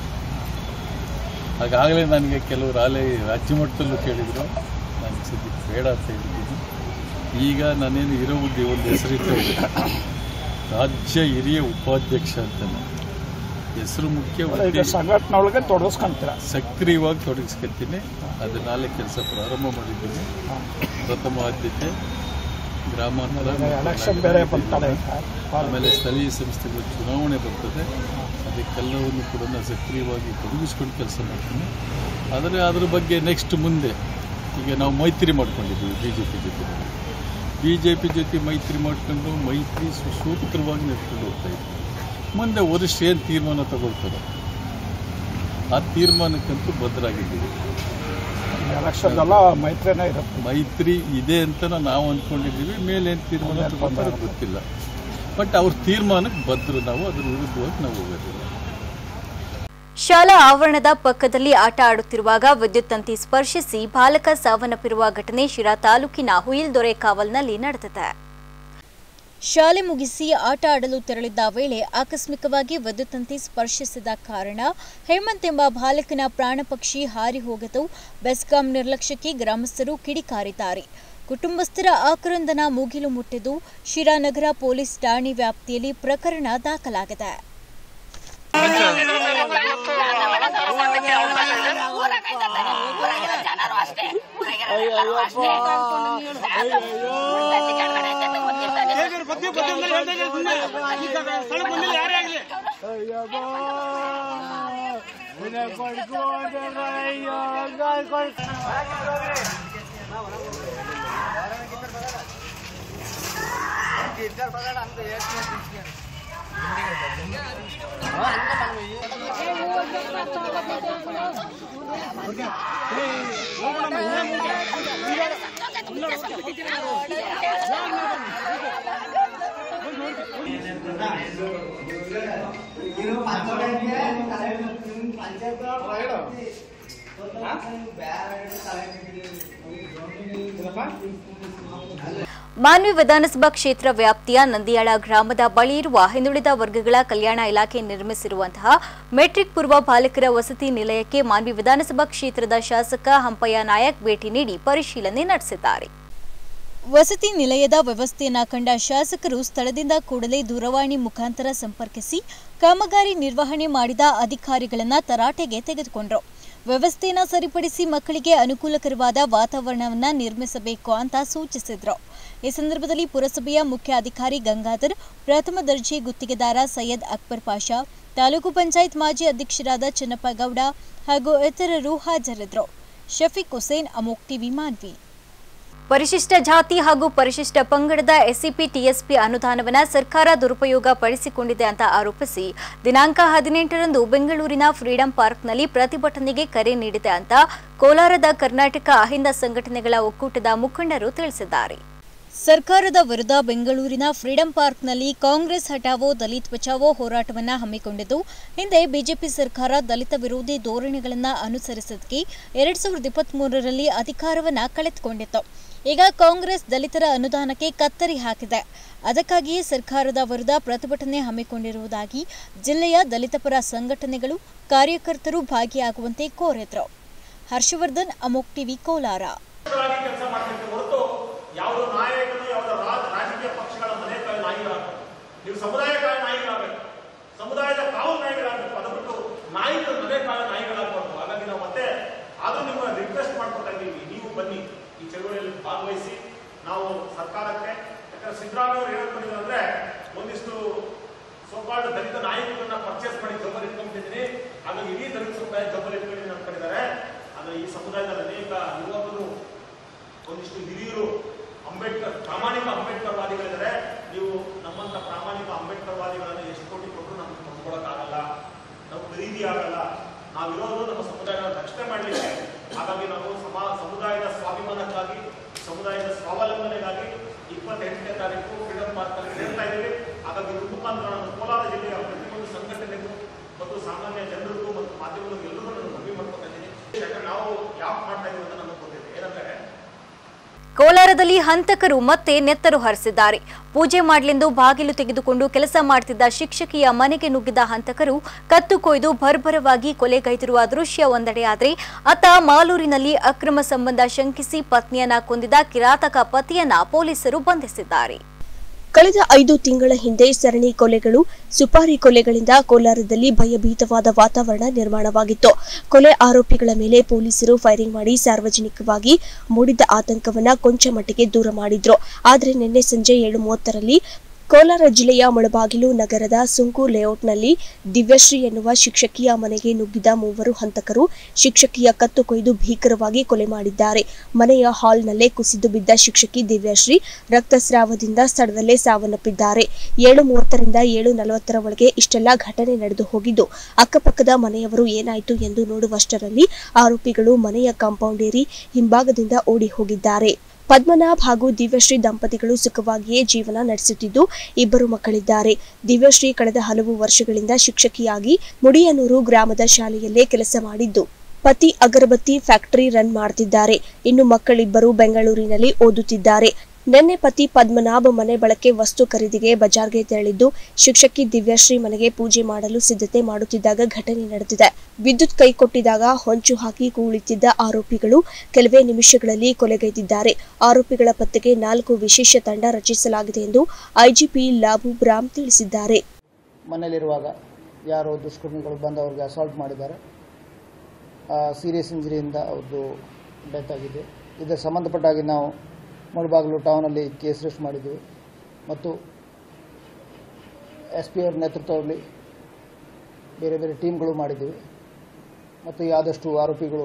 ಹಾಗಾಗಲೇ ನನಗೆ ಕೆಲವರು ರಾಜ್ಯ ಮಟ್ಟದಲ್ಲೂ ಕೇಳಿದರು, ನಾನು ಸದ್ಯಕ್ಕೆ ಬೇಡ ಅಂತ ಹೇಳಿದ್ದೀನಿ. ಈಗ ನಾನೇನು ಇರೋ ಒಂದು ಹೆಸರಿತ್ತು, ರಾಜ್ಯ ಹಿರಿಯ ಉಪಾಧ್ಯಕ್ಷ ಅಂತ. ಹೆಸರು ಮುಖ್ಯ, ಸಂಘಟನೆ ಒಳಗೆ ತೊಡಗಿಸ್ಕೊಂತೀರ, ಸಕ್ರಿಯವಾಗಿ ತೊಡಗಿಸ್ಕೊತೀನಿ. ಅದನ್ನಾಲೆ ಕೆಲಸ ಪ್ರಾರಂಭ ಮಾಡಿದ್ದೀನಿ. ಪ್ರಥಮ ಆದ್ಯತೆ ಗ್ರಾಮಾಂತರ, ಆಮೇಲೆ ಸ್ಥಳೀಯ ಸಂಸ್ಥೆಗಳ ಚುನಾವಣೆ ಬರ್ತದೆ. ಅದಕ್ಕೆಲ್ಲವನ್ನು ಕೂಡ ನಾನು ಸಕ್ರಿಯವಾಗಿ ತೊಡಗಿಸ್ಕೊಂಡು ಕೆಲಸ ಮಾಡ್ತೀನಿ. ಆದರೆ ಅದ್ರ ಬಗ್ಗೆ ನೆಕ್ಸ್ಟ್ ಮುಂದೆ ಈಗ ನಾವು ಮೈತ್ರಿ ಮಾಡ್ಕೊಂಡಿದ್ದೀವಿ ಬಿ ಜೆ ಪಿ ಜೊತೆ ಮೈತ್ರಿ ಮಾಡ್ಕೊಂಡು ಮೈತ್ರಿ ಸುಸೂತ್ರವಾಗಿ ನಡ್ಕೊಂಡು ಹೋಗ್ತಾ ಇದ್ದೀವಿ. ಮುಂದೆ ವರಿಷ್ಠ ಏನು ತೀರ್ಮಾನ ತಗೊಳ್ತಾರೆ ಆ ತೀರ್ಮಾನಕ್ಕಂತೂ ಬದ್ಧರಾಗಿದ್ದೀವಿ. ಎಲೆಕ್ಷನ್ದೆಲ್ಲ ಮೈತ್ರಿನೇ ಇರುತ್ತೆ, ಮೈತ್ರಿ ಇದೆ ಅಂತ ನಾವು ಅಂದ್ಕೊಂಡಿದ್ದೀವಿ. ಮೇಲೇನು ತೀರ್ಮಾನ ತಗೊಳ್ತಾರೆ ಗೊತ್ತಿಲ್ಲ, ಬಟ್ ಅವ್ರ ತೀರ್ಮಾನಕ್ಕೆ ಬದ್ಧರು. ನಾವು ಅದ್ರ ವಿರುದ್ಧವಾಗಿ ನಾವು ಹೋಗೋದಿಲ್ಲ. ಶಾಲಾ ಆವರಣದ ಪಕ್ಕದಲ್ಲಿ ಆಟ ಆಡುತ್ತಿರುವಾಗ ವಿದ್ಯುತ್ ತಂತಿ ಸ್ಪರ್ಶಿಸಿ ಬಾಲಕ ಸಾವನ್ನಪ್ಪಿರುವ ಘಟನೆ ಶಿರಾ ತಾಲೂಕಿನ ಹುಯಿಲ್ದೊರೆ ಕಾವಲ್ನಲ್ಲಿ ನಡೆದಿದೆ. ಶಾಲೆ ಮುಗಿಸಿ ಆಟ ಆಡಲು ತೆರಳಿದ್ದ ವೇಳೆ ಆಕಸ್ಮಿಕವಾಗಿ ವಿದ್ಯುತ್ ತಂತಿ ಸ್ಪರ್ಶಿಸಿದ ಕಾರಣ ಹೇಮಂತ್ ಎಂಬ ಬಾಲಕನ ಪ್ರಾಣಪಕ್ಷಿ ಹಾರಿ ಹೋಗಿದ್ದು ಬೆಸ್ಕಾಂ ನಿರ್ಲಕ್ಷ್ಯಕ್ಕೆ ಗ್ರಾಮಸ್ಥರು ಕಿಡಿಕಾರಿದ್ದಾರೆ. ಕುಟುಂಬಸ್ಥರ ಆಕ್ರಂದನ ಮುಗಿಲು ಮುಟ್ಟಿದ್ದು ಶಿರಾ ನಗರ ಪೊಲೀಸ್ ಠಾಣೆ ವ್ಯಾಪ್ತಿಯಲ್ಲಿ ಪ್ರಕರಣ ದಾಖಲಾಗಿದೆ. ಮಾನ್ವಿ ವಿಧಾನಸಭಾ ಕ್ಷೇತ್ರ ವ್ಯಾಪ್ತಿಯ ನಂದಿಯಾಳ ಗ್ರಾಮದ ಬಳಿ ಇರುವ ಹಿಂದುಳಿದ ವರ್ಗಗಳ ಕಲ್ಯಾಣ ಇಲಾಖೆ ನಿರ್ಮಿಸಿರುವಂತಹ ಮೆಟ್ರಿಕ್ ಪೂರ್ವ ಬಾಲಕರ ವಸತಿ ನಿಲಯಕ್ಕೆ ಮಾನ್ವಿ ವಿಧಾನಸಭಾ ಕ್ಷೇತ್ರದ ಶಾಸಕ ಹಂಪಯ್ಯ ನಾಯಕ್ ಭೇಟಿ ನೀಡಿ ಪರಿಶೀಲನೆ ನಡೆಸಿದ್ದಾರೆ. ವಸತಿ ನಿಲಯದ ವ್ಯವಸ್ಥೆಯನ್ನ ಕಂಡ ಶಾಸಕರು ಸ್ಥಳದಿಂದ ಕೂಡಲೇ ದೂರವಾಣಿ ಮುಖಾಂತರ ಸಂಪರ್ಕಿಸಿ ಕಾಮಗಾರಿ ನಿರ್ವಹಣೆ ಮಾಡಿದ ಅಧಿಕಾರಿಗಳನ್ನ ತರಾಟೆಗೆ ತೆಗೆದುಕೊಂಡರು. ವ್ಯವಸ್ಥೆಯನ್ನು ಸರಿಪಡಿಸಿ ಮಕ್ಕಳಿಗೆ ಅನುಕೂಲಕರವಾದ ವಾತಾವರಣವನ್ನು ನಿರ್ಮಿಸಬೇಕು ಅಂತ ಸೂಚಿಸಿದ್ರು. ಈ ಸಂದರ್ಭದಲ್ಲಿ ಪುರಸಭೆಯ ಮುಖ್ಯ ಅಧಿಕಾರಿ ಗಂಗಾಧರ್, ಪ್ರಥಮ ದರ್ಜೆ ಗುತ್ತಿಗೆದಾರ ಸೈಯದ್ ಅಕ್ಬರ್ ಪಾಷಾ, ತಾಲೂಕು ಪಂಚಾಯತ್ ಮಾಜಿ ಅಧ್ಯಕ್ಷರಾದ ಚನ್ನಪ್ಪ ಗೌಡ ಹಾಗೂ ಇತರರು ಹಾಜರಿದ್ದರು. ಶಫೀಕ್ ಹುಸೇನ್, ಅಮೋಕ್ ಟಿವಿ, ಮಾನ್ವಿ. ಪರಿಶಿಷ್ಟ ಜಾತಿ ಹಾಗೂ ಪರಿಶಿಷ್ಟ ಪಂಗಡದ ಎಸ್ಸಿಪಿ ಟಿಎಸ್ಪಿ ಅನುದಾನವನ್ನು ಸರ್ಕಾರ ದುರುಪಯೋಗ ಪಡಿಸಿಕೊಂಡಿದೆ ಅಂತ ಆರೋಪಿಸಿ ದಿನಾಂಕ 18ರಂದು ಬೆಂಗಳೂರಿನ ಫ್ರೀಡಂ ಪಾರ್ಕ್ನಲ್ಲಿ ಪ್ರತಿಭಟನೆಗೆ ಕರೆ ನೀಡಿದೆ ಅಂತ ಕೋಲಾರದ ಕರ್ನಾಟಕ ಅಹಿಂದ ಸಂಘಟನೆಗಳ ಒಕ್ಕೂಟದ ಮುಖಂಡರು ತಿಳಿಸಿದ್ದಾರೆ. ಸರ್ಕಾರದ ವಿರುದ್ಧ ಬೆಂಗಳೂರಿನ ಫ್ರೀಡಂ ಪಾರ್ಕ್ನಲ್ಲಿ ಕಾಂಗ್ರೆಸ್ ಹಟಾವೋ ದಲಿತ್ ಬಚಾವೋ ಹೋರಾಟವನ್ನು ಹಮ್ಮಿಕೊಂಡಿದ್ದು, ಹಿಂದೆ ಬಿಜೆಪಿ ಸರ್ಕಾರ ದಲಿತ ವಿರೋಧಿ ಧೋರಣೆಗಳನ್ನು ಅನುಸರಿಸದಕ್ಕೆ 2023ರಲ್ಲಿ ಅಧಿಕಾರವನ್ನು ಕಳೆದುಕೊಂಡಿತ್ತು. ಈಗ ಕಾಂಗ್ರೆಸ್ ದಲಿತರ ಅನುದಾನಕ್ಕೆ ಕತ್ತರಿ ಹಾಕಿದೆ. ಅದಕ್ಕಾಗಿಯೇ ಸರ್ಕಾರದ ವಿರುದ್ಧ ಪ್ರತಿಭಟನೆ ಹಮ್ಮಿಕೊಂಡಿರುವುದಾಗಿ ಜಿಲ್ಲೆಯ ದಲಿತ ಪರ ಸಂಘಟನೆಗಳು, ಕಾರ್ಯಕರ್ತರು ಭಾಗಿಯಾಗುವಂತೆ ಕೋರಿದ್ರು. ಹರ್ಷವರ್ಧನ್, ಅಮೋಕ್ ಟಿವಿ, ಕೋಲಾರ. ಯಾವುದೋ ನಾಯಕರು ಯಾವುದೋ ರಾಜಕೀಯ ಪಕ್ಷಗಳ ಮನೆ ನಾಯಿಗಳಾಗಬೇಕು. ನೀವು ಸಮುದಾಯ ಕಾಲ ನಾಯಿಗಳಾಗಬೇಕು, ಸಮುದಾಯದ ಕಾವು ನಾಯಿಗಳಾಗಬೇಕು. ಅದು ಬಿಟ್ಟು ನಾಯಿಗಳ ಮನೆ ಕಾಲ ನಾಯಿಗಳಾಗಬಾರ್ದು. ಹಾಗಾಗಿ ನಾವು ಮತ್ತೆ ಆದ್ರೂ ನಿಮ್ಮ ರಿಕ್ವೆಸ್ಟ್ ಮಾಡ್ಕೊತಾ ಇದ್ದೀವಿ, ನೀವು ಬನ್ನಿ ಈ ಚಳುವಳಿಯಲ್ಲಿ ಭಾಗವಹಿಸಿ. ನಾವು ಸರ್ಕಾರಕ್ಕೆ, ಯಾಕಂದ್ರೆ ಸಿದ್ದರಾಮಯ್ಯ ಅವರು ಹೇಳ್ಕೊಂಡಿದ್ರು ಅಂದ್ರೆ ಒಂದಿಷ್ಟು ಸೋಕಾಲ್ಡ್ ದಲಿತ ನಾಯಕರನ್ನ ಪರ್ಚೇಸ್ ಮಾಡಿ ಜಬ್ಬರ್ ಇಟ್ಕೊಂಡಿದ್ದೀನಿ, ಹಾಗಾಗಿ ಇಡೀ ದಲಿತ ಸಮುದಾಯ ಜಬ್ಬರ್ ಇಟ್ಕೊಂಡು ಅನ್ಕೊಂಡಿದ್ದಾರೆ. ಆದ್ರೆ ಈ ಸಮುದಾಯದ ಅನೇಕ ಯುವಕರು, ಒಂದಿಷ್ಟು ಹಿರಿಯರು, ಅಂಬೇಡ್ಕರ್ ಪ್ರಾಮಾಣಿಕ ಅಂಬೇಡ್ಕರ್ವಾದಿಗಳಿದ್ದಾರೆ. ನೀವು ನಮ್ಮಂತ ಪ್ರಾಮಾಣಿಕ ಅಂಬೇಡ್ಕರ್ವಾದಿಗಳನ್ನು ಎಷ್ಟು ಕೋಟಿ ಕೊಟ್ಟರು ನಮ್ಗೆ ಕೊಂಡ್ಕೊಳಕ್ಕಾಗಲ್ಲ, ನಮ್ಗೆ ಖರೀದಿ ಆಗಲ್ಲ. ನಾವಿರೋದು ನಮ್ಮ ಸಮುದಾಯನ ರಕ್ಷಣೆ ಮಾಡಲಿಕ್ಕೆ. ಹಾಗಾಗಿ ನಾವು ಸಮುದಾಯದ ಸ್ವಾಭಿಮಾನಕ್ಕಾಗಿ, ಸಮುದಾಯದ ಸ್ವಾವಲಂಬನೆಗಾಗಿ 28ನೇ ತಾರೀಕು ಫ್ರೀಡಂ ಪಾರ್ಕ್ ಅಲ್ಲಿ ಹೇಳ್ತಾ ಇದ್ದೀವಿ. ಹಾಗಾಗಿ ಇದ್ರ ಮುಖಾಂತರ ನಾನು ಕೋಲಾರ ಜಿಲ್ಲೆಯ ಪ್ರತಿಯೊಂದು ಸಂಘಟನೆಗೂ ಮತ್ತು ಸಾಮಾನ್ಯ ಜನರಿಗೂ ಮತ್ತು ಮಾಧ್ಯಮಗಳಿಗೂ ಎಲ್ಲರೂ ನಾನು ಮನವಿ ಮಾಡ್ಕೊತಾ ಇದ್ದೀನಿ. ಯಾಕಂದ್ರೆ ನಾವು ಯಾಕೆ ಮಾಡ್ತಾ ಇದೀವಿ ಅಂತ ನಮಗೆ ಗೊತ್ತಿದೆ. ಏನಂದ್ರೆ ಕೋಲಾರದಲ್ಲಿ ಹಂತಕರು ಮತ್ತೆ ನೆತ್ತರು ಹರಿಸಿದ್ದಾರೆ. ಪೂಜೆ ಮಾಡಲೆಂದು ಬಾಗಿಲು ತೆಗೆದುಕೊಂಡು ಕೆಲಸ ಮಾಡುತ್ತಿದ್ದ ಶಿಕ್ಷಕಿಯ ಮನೆಗೆ ನುಗ್ಗಿದ ಹಂತಕರು ಕತ್ತು ಕೊಯ್ದು ಬರ್ಬರವಾಗಿ ಕೊಲೆಗೈದಿರುವ ದೃಶ್ಯ ಒಂದೆಡೆಯಾದರೆ, ಅತ್ತ ಮಾಲೂರಿನಲ್ಲಿ ಅಕ್ರಮ ಸಂಬಂಧ ಶಂಕಿಸಿ ಪತ್ನಿಯನ್ನ ಕೊಂದಿದ ಕಿರಾತಕ ಪತಿಯನ್ನ ಪೊಲೀಸರು ಬಂಧಿಸಿದ್ದಾರೆ. ಕಳೆದ 5 ತಿಂಗಳ ಹಿಂದೆ ಸರಣಿ ಕೊಲೆಗಳು, ಸುಪಾರಿ ಕೊಲೆಗಳಿಂದ ಕೋಲಾರದಲ್ಲಿ ಭಯಭೀತವಾದ ವಾತಾವರಣ ನಿರ್ಮಾಣವಾಗಿತ್ತು. ಕೊಲೆ ಆರೋಪಿಗಳ ಮೇಲೆ ಪೊಲೀಸರು ಫೈರಿಂಗ್ ಮಾಡಿ ಸಾರ್ವಜನಿಕವಾಗಿ ಮೂಡಿದ್ದ ಆತಂಕವನ್ನ ಕೊಂಚ ಮಟ್ಟಿಗೆ ದೂರ ಮಾಡಿದ್ರು. ಆದರೆ ನಿನ್ನೆ ಸಂಜೆ 7:30ರಲ್ಲಿ ಕೋಲಾರ ಜಿಲ್ಲೆಯ ಮುಳಬಾಗಿಲು ನಗರದ ಸುಂಕು ಲೇಔಟ್ನಲ್ಲಿ ದಿವ್ಯಶ್ರೀ ಎನ್ನುವ ಶಿಕ್ಷಕಿಯ ಮನೆಗೆ ನುಗ್ಗಿದ 3 ಹಂತಕರು ಶಿಕ್ಷಕಿಯ ಕತ್ತು ಕೊಯ್ದು ಭೀಕರವಾಗಿ ಕೊಲೆ ಮಾಡಿದ್ದಾರೆ. ಮನೆಯ ಹಾಲ್ನಲ್ಲೇ ಕುಸಿದು ಬಿದ್ದ ಶಿಕ್ಷಕಿ ದಿವ್ಯಶ್ರೀ ರಕ್ತಸ್ರಾವದಿಂದ ಸ್ಥಳದಲ್ಲೇ ಸಾವನ್ನಪ್ಪಿದ್ದಾರೆ. 7:30ರಿಂದ 7:40 ಒಳಗೆ ಇಷ್ಟೆಲ್ಲ ಘಟನೆ ನಡೆದು ಹೋಗಿದ್ದು, ಅಕ್ಕಪಕ್ಕದ ಮನೆಯವರು ಏನಾಯಿತು ಎಂದು ನೋಡುವಷ್ಟರಲ್ಲಿ ಆರೋಪಿಗಳು ಮನೆಯ ಕಾಂಪೌಂಡ್ ಏರಿ ಹಿಂಭಾಗದಿಂದ ಓಡಿ ಹೋಗಿದ್ದಾರೆ. ಪದ್ಮನಾಭ್ ಹಾಗೂ ದಿವ್ಯಶ್ರೀ ದಂಪತಿಗಳು ಸುಖವಾಗಿಯೇ ಜೀವನ ನಡೆಸುತ್ತಿದ್ದು 2 ಮಕ್ಕಳಿದ್ದಾರೆ. ದಿವ್ಯಶ್ರೀ ಕಳೆದ ಹಲವು ವರ್ಷಗಳಿಂದ ಶಿಕ್ಷಕಿಯಾಗಿ ಮುಡಿಯನೂರು ಗ್ರಾಮದ ಶಾಲೆಯಲ್ಲೇ ಕೆಲಸ ಮಾಡಿದ್ದು, ಪತಿ ಅಗರಬತ್ತಿ ಫ್ಯಾಕ್ಟರಿ ರನ್ ಮಾಡುತ್ತಿದ್ದಾರೆ. ಇನ್ನು ಮಕ್ಕಳಿಬ್ಬರು ಬೆಂಗಳೂರಿನಲ್ಲಿ ಓದುತ್ತಿದ್ದಾರೆ. ನಿನ್ನೆ ಪತಿ ಪದ್ಮನಾಭ್ ಮನೆ ಬಳಕೆ ವಸ್ತು ಖರೀದಿಗೆ ಬಜಾರ್ಗೆ ತೆರಳಿದ್ದು, ಶಿಕ್ಷಕಿ ದಿವ್ಯಶ್ರೀ ಮನೆಗೆ ಪೂಜೆ ಮಾಡಲು ಸಿದ್ಧತೆ ಮಾಡುತ್ತಿದ್ದಾಗ ಘಟನೆ ನಡೆದಿದೆ. ವಿದ್ಯುತ್ ಕೈ ಕೊಟ್ಟಿದಾಗ ಹೊಂಚು ಹಾಕಿ ಕುಳಿತಿದ್ದ ಆರೋಪಿಗಳು ಕೆಲವೇ ನಿಮಿಷಗಳಲ್ಲಿ ಕೊಲೆಗೈದಿದ್ದಾರೆ. ಆರೋಪಿಗಳ ಪತ್ತೆಗೆ 4 ವಿಶೇಷ ತಂಡ ರಚಿಸಲಾಗಿದೆ ಎಂದು ಐಜಿಪಿ ಲಾಬು ಬ್ರಾಮ್ ತಿಳಿಸಿದ್ದಾರೆ. ಮನೆಯಲ್ಲಿರುವಾಗ ಯಾರೋ ದುಷ್ಕರ್ಮಿಗಳು ಬಂದು ಅವರಿಗೆ ಅಸಾಲ್ಟ್ ಮಾಡಿದ್ದಾರೆ. ಸೀರಿಯಸ್ ಇಂಜರಿಯಿಂದ ಅವ್ರದ್ದು ಡೆತ್ ಆಗಿದೆ. ಇದಕ್ಕೆ ಸಂಬಂಧಪಟ್ಟಾಗಿ ನಾವು ಮುಳಬಾಗಿಲು ಟೌನಲ್ಲಿ ಕೇಸ್ ರಿಜಿಸ್ಟರ್ ಮಾಡಿದ್ದೀವಿ ಮತ್ತು SP ಅವರ ನೇತೃತ್ವದಲ್ಲಿ ಬೇರೆ ಬೇರೆ ಟೀಮ್ಗಳು ಮಾಡಿದ್ದೀವಿ ಮತ್ತು ಆದಷ್ಟು ಆರೋಪಿಗಳು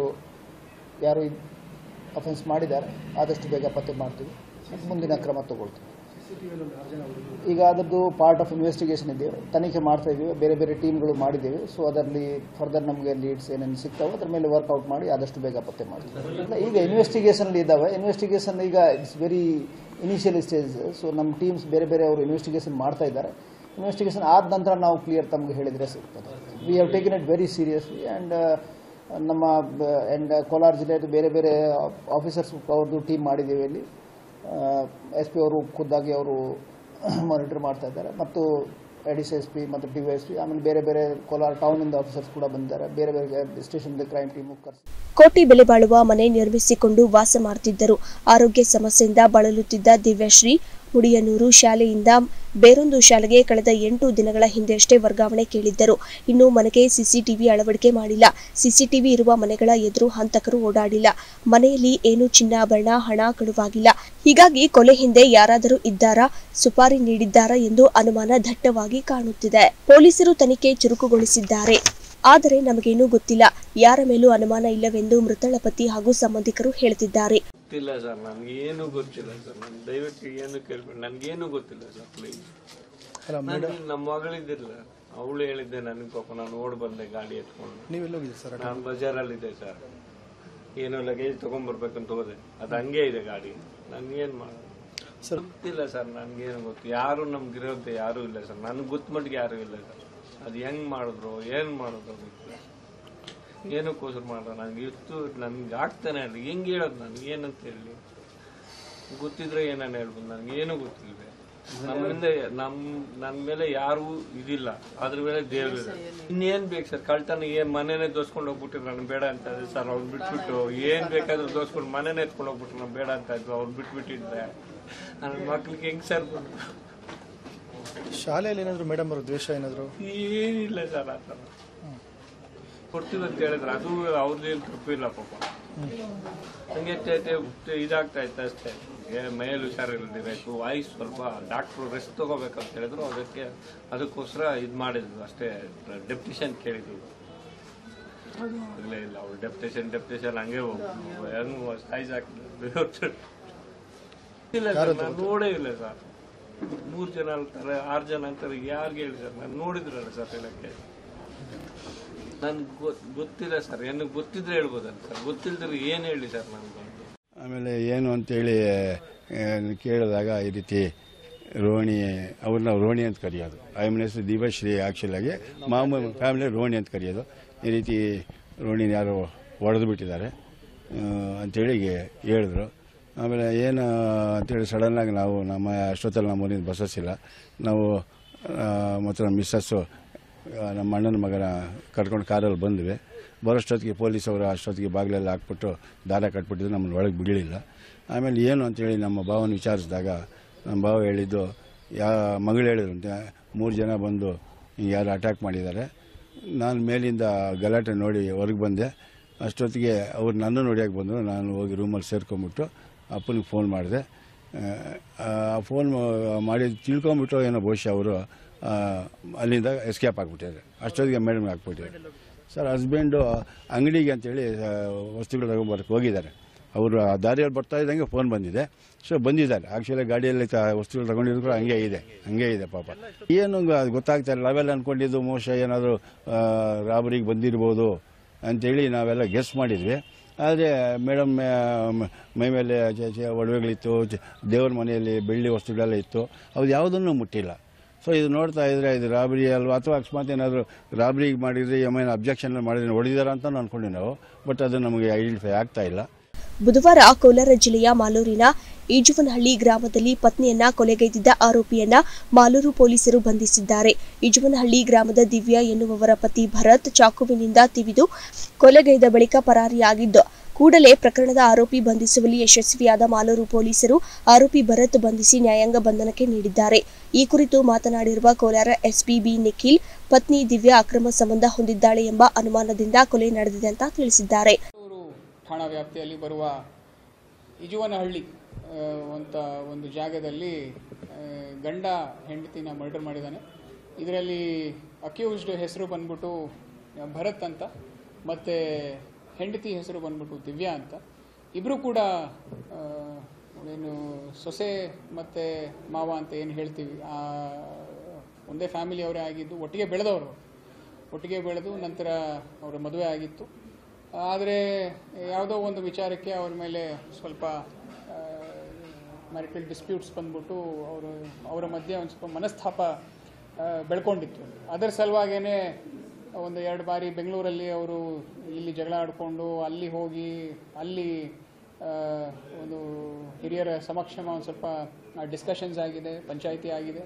ಯಾರು ಅಫೆನ್ಸ್ ಮಾಡಿದ್ದಾರೆ ಆದಷ್ಟು ಬೇಗ ಪತ್ತೆ ಮಾಡ್ತೀವಿ ಮತ್ತು ಮುಂದಿನ ಕ್ರಮ ತಗೊಳ್ತೀವಿ. ಈಗ ಅದರದ್ದು ಪಾರ್ಟ್ ಆಫ್ ಇನ್ವೆಸ್ಟಿಗೇಷನ್ ಇದೆ, ತನಿಖೆ ಮಾಡ್ತಾ ಇದ್ದೀವಿ, ಬೇರೆ ಬೇರೆ ಟೀಮ್ಗಳು ಮಾಡಿದ್ದೇವೆ. ಸೊ ಅದರಲ್ಲಿ ಫರ್ದರ್ ನಮಗೆ ಲೀಡ್ಸ್ ಏನೇನು ಸಿಗ್ತಾವೆ ಅದ್ರ ಮೇಲೆ ವರ್ಕೌಟ್ ಮಾಡಿ ಆದಷ್ಟು ಬೇಗ ಪತ್ತೆ ಮಾಡ್ತೀವಿ. ಈಗ ಇನ್ವೆಸ್ಟಿಗೇಷನ್ ಇದ್ದಾವೆ. ಇನ್ವೆಸ್ಟಿಗೇಷನ್ ಈಗ it's very initial stage. So ನಮ್ಮ ಟೀಮ್ಸ್ ಬೇರೆ ಬೇರೆ ಅವರು ಇನ್ವೆಸ್ಟಿಗೇಷನ್ ಮಾಡ್ತಾ ಇದ್ದಾರೆ. ಇನ್ವೆಸ್ಟಿಗೇಷನ್ ಆದ ನಂತರ ನಾವು ಕ್ಲಿಯರ್ ತಮಗೆ ಹೇಳಿದರೆ ಸಿಗ್ತದೆ. We have taken it very seriously and ನಮ್ಮ ಕೋಲಾರ ಜಿಲ್ಲೆಯದು ಬೇರೆ ಬೇರೆ ಆಫೀಸರ್ಸ್ ಅವ್ರದ್ದು ಟೀಮ್ ಮಾಡಿದ್ದೀವಿ. ಇಲ್ಲಿ SP ಅವರು ಖುದ್ದಾಗಿ ಅವರು ಮಾನಿಟರ್ ಮಾಡ್ತಾ ಇದ್ದಾರೆ, ಮತ್ತು ADC-SP ಮತ್ತು DYSP, ಆಮೇಲೆ ಬೇರೆ ಬೇರೆ ಕೋಲಾರ ಟೌನಿಂದ ಆಫೀಸರ್ಸ್ ಕೂಡ ಬಂದಿದ್ದಾರೆ. ಬೇರೆ ಬೇರೆ ಸ್ಟೇಷನ್ ಕ್ರೈಮ್ ಟೀಮ್ ಕರೆಸಿ ಕೋಟಿ ಬೆಲೆ ಬಾಳುವ ಮನೆ ನಿರ್ಮಿಸಿಕೊಂಡು ವಾಸ ಮಾಡುತ್ತಿದ್ದರು. ಆರೋಗ್ಯ ಸಮಸ್ಯೆಯಿಂದ ಬಳಲುತ್ತಿದ್ದ ದಿವ್ಯಶ್ರೀ ಮುಡಿಯನೂರು ಶಾಲೆಯಿಂದ ಬೇರೊಂದು ಶಾಲೆಗೆ ಕಳೆದ 8 ದಿನಗಳ ಹಿಂದೆಯಷ್ಟೇ ವರ್ಗಾವಣೆ ಕೇಳಿದ್ದರು. ಇನ್ನು ಮನೆಗೆ ಸಿಸಿಟಿವಿ ಅಳವಡಿಕೆ ಮಾಡಿಲ್ಲ. ಸಿಸಿಟಿವಿ ಇರುವ ಮನೆಗಳ ಎದುರು ಹಂತಕರು ಓಡಾಡಿಲ್ಲ. ಮನೆಯಲ್ಲಿ ಏನು ಚಿನ್ನಾಭರಣ, ಹಣ ಕಳುವಾಗಿಲ್ಲ. ಹೀಗಾಗಿ ಕೊಲೆ ಹಿಂದೆ ಯಾರಾದರೂ ಇದ್ದಾರಾ, ಸುಪಾರಿ ನೀಡಿದ್ದಾರಾ ಎಂದು ಅನುಮಾನ ದಟ್ಟವಾಗಿ ಕಾಣುತ್ತಿದೆ. ಪೊಲೀಸರು ತನಿಖೆ ಚುರುಕುಗೊಳಿಸಿದ್ದಾರೆ. ಆದರೆ ನಮಗೇನೂ ಗೊತ್ತಿಲ್ಲ, ಯಾರ ಮೇಲೂ ಅನುಮಾನ ಇಲ್ಲವೆಂದು ಮೃತಳ ಪತಿ ಹಾಗೂ ಸಂಬಂಧಿಕರು ಹೇಳುತ್ತಿದ್ದಾರೆ. ಗೊತ್ತಿಲ್ಲ ಸರ್, ನನಗೇನು ಗೊತ್ತಿಲ್ಲ ಸರ್. ನಾನು ದಯವಿಟ್ಟು ಏನು ಕೇಳ್ಬೇಡಿ, ನನಗೇನು ಗೊತ್ತಿಲ್ಲ ಸರ್. ಪ್ಲೀಸ್, ನಮ್ಮ ಮಗಳಿದ್ದಿಲ್ಲ, ಅವಳು ಹೇಳಿದ್ದೆ ನನಗೆ. ಪಾಪ ನಾನು ಓಡ್ ಬಂದೆ ಗಾಡಿ ಎತ್ಕೊಂಡು. ನೀವೆಲ್ಲೋಗಿದ್ದೆ ಸರ್? ನಾನು ಬಜಾರಲ್ಲಿದ್ದೆ ಸರ್. ಏನೋ ಲಗೇಜ್ ತಗೊಂಡ್ಬರ್ಬೇಕಂತ ಹೋದೆ, ಅದು ಹಂಗೆ ಇದೆ ಗಾಡಿ. ನನ್ಗೇನು ಮಾಡೋದು ಸರ್ ಗೊತ್ತಿಲ್ಲ ಸರ್. ನನಗೇನು ಗೊತ್ತು, ಯಾರು ನಮ್ಗಿರೋದು ಯಾರೂ ಇಲ್ಲ ಸರ್. ನನಗೆ ಗೊತ್ತ ಮಟ್ಟಿಗೆ ಯಾರೂ ಇಲ್ಲ ಸರ್. ಅದು ಹೆಂಗೆ ಮಾಡಿದ್ರು, ಏನು ಮಾಡಿದ್ರು ಗೊತ್ತಿಲ್ಲ. ಏನಕ್ಕೋಸ್ಕರ ಮಾಡ್ದ ನನಗೆ ಇತ್ತು, ನನಗೆ ಆಗ್ತಾನೆ ಹೇಳಿ. ಹೆಂಗೆ ಹೇಳೋದು ನನಗೇನಂತ ಹೇಳಿ? ಗೊತ್ತಿದ್ರೆ ಏನಾನು ಹೇಳ್ಬೋದು, ನನಗೇನು ಗೊತ್ತಿಲ್ಲ. ನಮ್ಮಿಂದ ನನ್ನ ಮೇಲೆ ಯಾರೂ ಇದಿಲ್ಲ, ಅದ್ರ ಮೇಲೆ ದೇವ್ರು ಇದೆ. ಇನ್ನೇನು ಬೇಕು ಸರ್? ಕಳ್ತನ ಏನು ಮನೇನೆ ದೋಸ್ಕೊಂಡು ಹೋಗ್ಬಿಟ್ಟಿದ್ರು, ನಾನು ಬೇಡ ಅಂತ ಇದ್ದೆ ಸರ್. ಅವ್ರು ಬಿಟ್ಬಿಟ್ಟು ಏನು ಬೇಕಾದ್ರೂ ದೋಸ್ಕೊಂಡು ಮನೇನೆ ಎತ್ಕೊಂಡು ಹೋಗ್ಬಿಟ್ರು, ನಾನು ಬೇಡ ಅಂತ ಇದ್ವು. ಅವ್ರು ಬಿಟ್ಬಿಟ್ಟಿದ್ರೆ ನನ್ನ ಮಕ್ಳಿಗೆ ಹೆಂಗೆ ಸರ್ ಬಂದು? ಶಾಲೆಯಲ್ಲಿ ಏನಾದ್ರು ಮೇಡಮ್ ಅವರು ದ್ವೇಷ ಏನಾದ್ರು? ಏನಿಲ್ಲ ಸರ್, ಆ ಥರ ಕೊಡ್ತೀವಿ ಅಂತ ಹೇಳಿದ್ರೆ ಅದು ಅವ್ರದ್ದೇನು ತಪ್ಪಿಲ್ಲ ಪಾಪ. ಹಂಗೆ ಇದಾಗ್ತಾ ಇತ್ತು ಅಷ್ಟೇ. ಮೈಯಲ್ಲಿ ಹುಷಾರಿಲ್ಲದಿರಬೇಕು, ವಾಯ್ಸ್ ಸ್ವಲ್ಪ ಡಾಕ್ಟ್ರು ರೆಸ್ಟ್ ತಗೋಬೇಕಂತ ಹೇಳಿದ್ರು. ಅದಕ್ಕೋಸ್ಕರ ಇದು ಮಾಡಿದ್ರು ಅಷ್ಟೇ. ಡೆಪ್ಟಿಷನ್ ಕೇಳಿದ್ವಿ, ಇಲ್ಲ ಅವ್ರು ಡೆಪ್ಟೇಷನ್ ಹಂಗೆ ಹೋಗ್ಬೋದು. ಹೆಂಗೆ ಸೈಜ್ ಹಾಕಿಲ್ಲ. ಇಲ್ಲ ಸರ್, ನಾನು ನೋಡೇ ಇಲ್ಲ ಸರ್. 3 ಜನ ಅಂತಾರೆ, 6 ಜನ ಅಂತಾರೆ. ಯಾರಿಗೆ ಹೇಳಿ ಸರ್? ನಾನು ನೋಡಿದ್ರಲ್ಲ ಸರ್ ಹೇಳಕ್ಕೆ. ನನ್ಗೆ ಗೊತ್ತಿಲ್ಲ ಸರ್. ಏನು ಗೊತ್ತಿದ್ರೆ ಹೇಳ್ಬೋದಲ್ಲ ಸರ್, ಗೊತ್ತಿಲ್ಲದ್ರೆ ಏನು ಹೇಳಿ ಸರ್ ನನಗೆ. ಆಮೇಲೆ ಏನು ಅಂತೇಳಿ ಕೇಳಿದಾಗ ಈ ರೀತಿ ಅವ್ರನ್ನ ರೋಣಿ ಅಂತ ಕರೆಯೋದು. ಐಮನ್ ಹೆಸರು ದಿವ್ಯಶ್ರೀ. ಆ್ಯಕ್ಚುಲಾಗಿ ಮಾಮೂಲು ಫ್ಯಾಮಿಲಿ ರೋಣಿ ಅಂತ ಕರೆಯೋದು. ಈ ರೀತಿ ರೋಣಿನ ಯಾರೋ ಹೊಡೆದು ಬಿಟ್ಟಿದ್ದಾರೆ ಅಂಥೇಳಿ ಹೇಳಿದ್ರು. ಆಮೇಲೆ ಏನು ಅಂತೇಳಿ ಸಡನ್ನಾಗಿ ನಾವು ಅಷ್ಟೊತ್ತಲ್ಲಿ ನಮ್ಮ ಊರಿನ ಬಸ್ಸಸ್ ಇಲ್ಲ. ನಾವು ಮತ್ತು ನಮ್ಮ ಮಿಸ್ಸಸ್ಸು ನಮ್ಮ ಅಣ್ಣನ ಮಗನ ಕಟ್ಕೊಂಡು ಕಾರಲ್ಲಿ ಬಂದ್ವಿ. ಬರೋಷ್ಟೊತ್ತಿಗೆ ಪೊಲೀಸವರು ಅಷ್ಟೊತ್ತಿಗೆ ಬಾಗಿಲೆಲ್ಲ ಹಾಕ್ಬಿಟ್ಟು ದಾರ ಕಟ್ಬಿಟ್ಟಿದ್ದು, ನಮ್ಮನ್ನು ಒಳಗೆ ಬಿಡಲಿಲ್ಲ. ಆಮೇಲೆ ಏನು ಅಂತೇಳಿ ನಮ್ಮ ಭಾವನ ವಿಚಾರಿಸಿದಾಗ ನಮ್ಮ ಭಾವ ಹೇಳಿದ್ದು, ಮಗಳು ಹೇಳಿದ್ರಂತೆ 3 ಜನ ಬಂದು ಹಿಂಗೆ ಯಾರು ಅಟ್ಯಾಕ್ ಮಾಡಿದ್ದಾರೆ. ನಾನು ಮೇಲಿಂದ ಗಲಾಟೆ ನೋಡಿ ಹೊರಗೆ ಬಂದೆ. ಅಷ್ಟೊತ್ತಿಗೆ ಅವ್ರು ನನ್ನ ನೋಡಿಯಾಕೆ ಬಂದರು. ನಾನು ಹೋಗಿ ರೂಮಲ್ಲಿ ಸೇರ್ಕೊಂಬಿಟ್ಟು ಅಪ್ಪನಿಗೆ ಫೋನ್ ಮಾಡಿದೆ. ಫೋನ್ ಮಾಡಿ ತಿಳ್ಕೊಂಬಿಟ್ಟು ಏನೋ ಬಹುಶಃ ಅವರು ಅಲ್ಲಿಂದ ಎಸ್ಕೇಪ್ ಆಗಿಬಿಟ್ಟಿದ್ದಾರೆ. ಅಷ್ಟೊತ್ತಿಗೆ ಮೇಡಮ್ಗೆ ಹಾಕ್ಬಿಟ್ಟಿದ್ದಾರೆ ಸರ್. ಹಸ್ಬೆಂಡು ಅಂಗಡಿಗೆ ಅಂತೇಳಿ ವಸ್ತುಗಳು ತಗೊಂಬರಕ್ಕೆ ಹೋಗಿದ್ದಾರೆ. ಅವರು ಆ ದಾರಿಯಲ್ಲಿ ಬರ್ತಾ ಇದ್ದಂಗೆ ಫೋನ್ ಬಂದಿದೆ. ಸೊ ಬಂದಿದ್ದಾರೆ. ಆ್ಯಕ್ಚುಲಿ ಗಾಡಿಯಲ್ಲಿ ವಸ್ತುಗಳು ತಗೊಂಡಿದ್ರು ಕೂಡ ಹಂಗೆ ಇದೆ ಪಾಪ. ಏನು ಗೊತ್ತಾಗ್ತಾ ಇಲ್ಲ. ನಾವೆಲ್ಲ ಅಂದ್ಕೊಂಡಿದ್ದು ಮೋಶ ಏನಾದರೂ ರಾಬರಿಗೆ ಬಂದಿರ್ಬೋದು ಅಂಥೇಳಿ ನಾವೆಲ್ಲ ಗೆಸ್ ಮಾಡಿದ್ವಿ. ಆದರೆ ಮೇಡಮ್ ಮೈ ಮೇಲೆ ಒಡವೆಗಳಿತ್ತು, ದೇವ್ರ ಮನೆಯಲ್ಲಿ ಬೆಳ್ಳಿ ವಸ್ತುಗಳೆಲ್ಲ ಇತ್ತು. ಅದು ಯಾವುದನ್ನು ಮುಟ್ಟಿಲ್ಲ. ಸೊ ಇದು ನೋಡ್ತಾ ಇದ್ರೆ ಇದು ರಾಬರಿ ಅಲ್ವಾ, ಅಥವಾ ಅಕಸ್ಮಾತ್ ಏನಾದರೂ ರಾಬರಿಗೆ ಮಾಡಿದರೆ ಏನೇನು ಅಬ್ಜೆಕ್ಷನ್ ಮಾಡಿದ್ರೆ ಹೊಡಿದಾರ ಅಂತ ಅಂದ್ಕೊಂಡ್ವಿ ನಾವು. ಬಟ್ ಅದು ನಮಗೆ ಐಡೆಂಟಿಫೈ ಆಗ್ತಾ ಇಲ್ಲ. ಬುಧವಾರ ಕೋಲಾರ ಜಿಲ್ಲೆಯ ಮಾಲೂರಿನ ಈಜುವನಹಳ್ಳಿ ಗ್ರಾಮದಲ್ಲಿ ಪತ್ನಿಯನ್ನ ಕೊಲೆಗೈದಿದ್ದ ಆರೋಪಿಯನ್ನ ಮಾಲೂರು ಪೊಲೀಸರು ಬಂಧಿಸಿದ್ದಾರೆ. ಈಜುವನಹಳ್ಳಿ ಗ್ರಾಮದ ದಿವ್ಯಾ ಎನ್ನುವವರ ಪತಿ ಭರತ್ ಚಾಕುವಿನಿಂದ ತಿವಿದು ಕೊಲೆಗೈದ ಬಳಿಕ ಪರಾರಿಯಾಗಿದ್ದು, ಕೂಡಲೇ ಪ್ರಕರಣದ ಆರೋಪಿ ಬಂಧಿಸುವಲ್ಲಿ ಯಶಸ್ವಿಯಾದ ಮಾಲೂರು ಪೊಲೀಸರು ಆರೋಪಿ ಭರತ್ ಬಂಧಿಸಿ ನ್ಯಾಯಾಂಗ ಬಂಧನಕ್ಕೆ ನೀಡಿದ್ದಾರೆ. ಈ ಕುರಿತು ಮಾತನಾಡಿರುವ ಕೋಲಾರ SP B ನಿಖಿಲ್, ಪತ್ನಿ ದಿವ್ಯಾ ಅಕ್ರಮ ಸಂಬಂಧ ಹೊಂದಿದ್ದಾಳೆ ಎಂಬ ಅನುಮಾನದಿಂದ ಕೊಲೆ ನಡೆದಿದೆ ಅಂತ ತಿಳಿಸಿದ್ದಾರೆ. ಠಾಣಾ ವ್ಯಾಪ್ತಿಯಲ್ಲಿ ಬರುವ ಈಜುವನಹಳ್ಳಿ ಅಂತ ಒಂದು ಜಾಗದಲ್ಲಿ ಗಂಡ ಹೆಂಡತಿನ ಮರ್ಡರ್ ಮಾಡಿದ್ದಾನೆ. ಇದರಲ್ಲಿ ಅಕ್ಯೂಸ್ಡ್ ಹೆಸರು ಬಂದ್ಬಿಟ್ಟು ಭರತ್ ಅಂತ, ಮತ್ತು ಹೆಂಡತಿ ಹೆಸರು ಬಂದ್ಬಿಟ್ಟು ದಿವ್ಯಾ ಅಂತ. ಇಬ್ಬರು ಕೂಡ ಏನು ಸೊಸೆ ಮತ್ತು ಮಾವ ಅಂತ ಏನು ಹೇಳ್ತೀವಿ, ಒಂದೇ ಫ್ಯಾಮಿಲಿಯವರೇ ಆಗಿದ್ದು, ಒಟ್ಟಿಗೆ ಬೆಳೆದು ನಂತರ ಅವರ ಮದುವೆ ಆಗಿತ್ತು. ಆದರೆ ಯಾವುದೋ ಒಂದು ವಿಚಾರಕ್ಕೆ ಅವ್ರ ಮೇಲೆ ಸ್ವಲ್ಪ ಮ್ಯಾರಿಟಲ್ ಡಿಸ್ಪ್ಯೂಟ್ಸ್ ಬಂದ್ಬಿಟ್ಟು ಅವರ ಮಧ್ಯೆ ಒಂದು ಸ್ವಲ್ಪ ಮನಸ್ತಾಪ ಬೆಳ್ಕೊಂಡಿತ್ತು. ಅದರ ಸಲುವಾಗೇ ಒಂದು 2 ಬಾರಿ ಬೆಂಗಳೂರಲ್ಲಿ ಅವರು ಇಲ್ಲಿ ಜಗಳ ಆಡಿಕೊಂಡು ಅಲ್ಲಿ ಹೋಗಿ ಅಲ್ಲಿ ಒಂದು ಹಿರಿಯರ ಸಮಕ್ಷಮ ಒಂದು ಸ್ವಲ್ಪ ಡಿಸ್ಕಷನ್ಸ್ ಆಗಿದೆ, ಪಂಚಾಯಿತಿ ಆಗಿದೆ.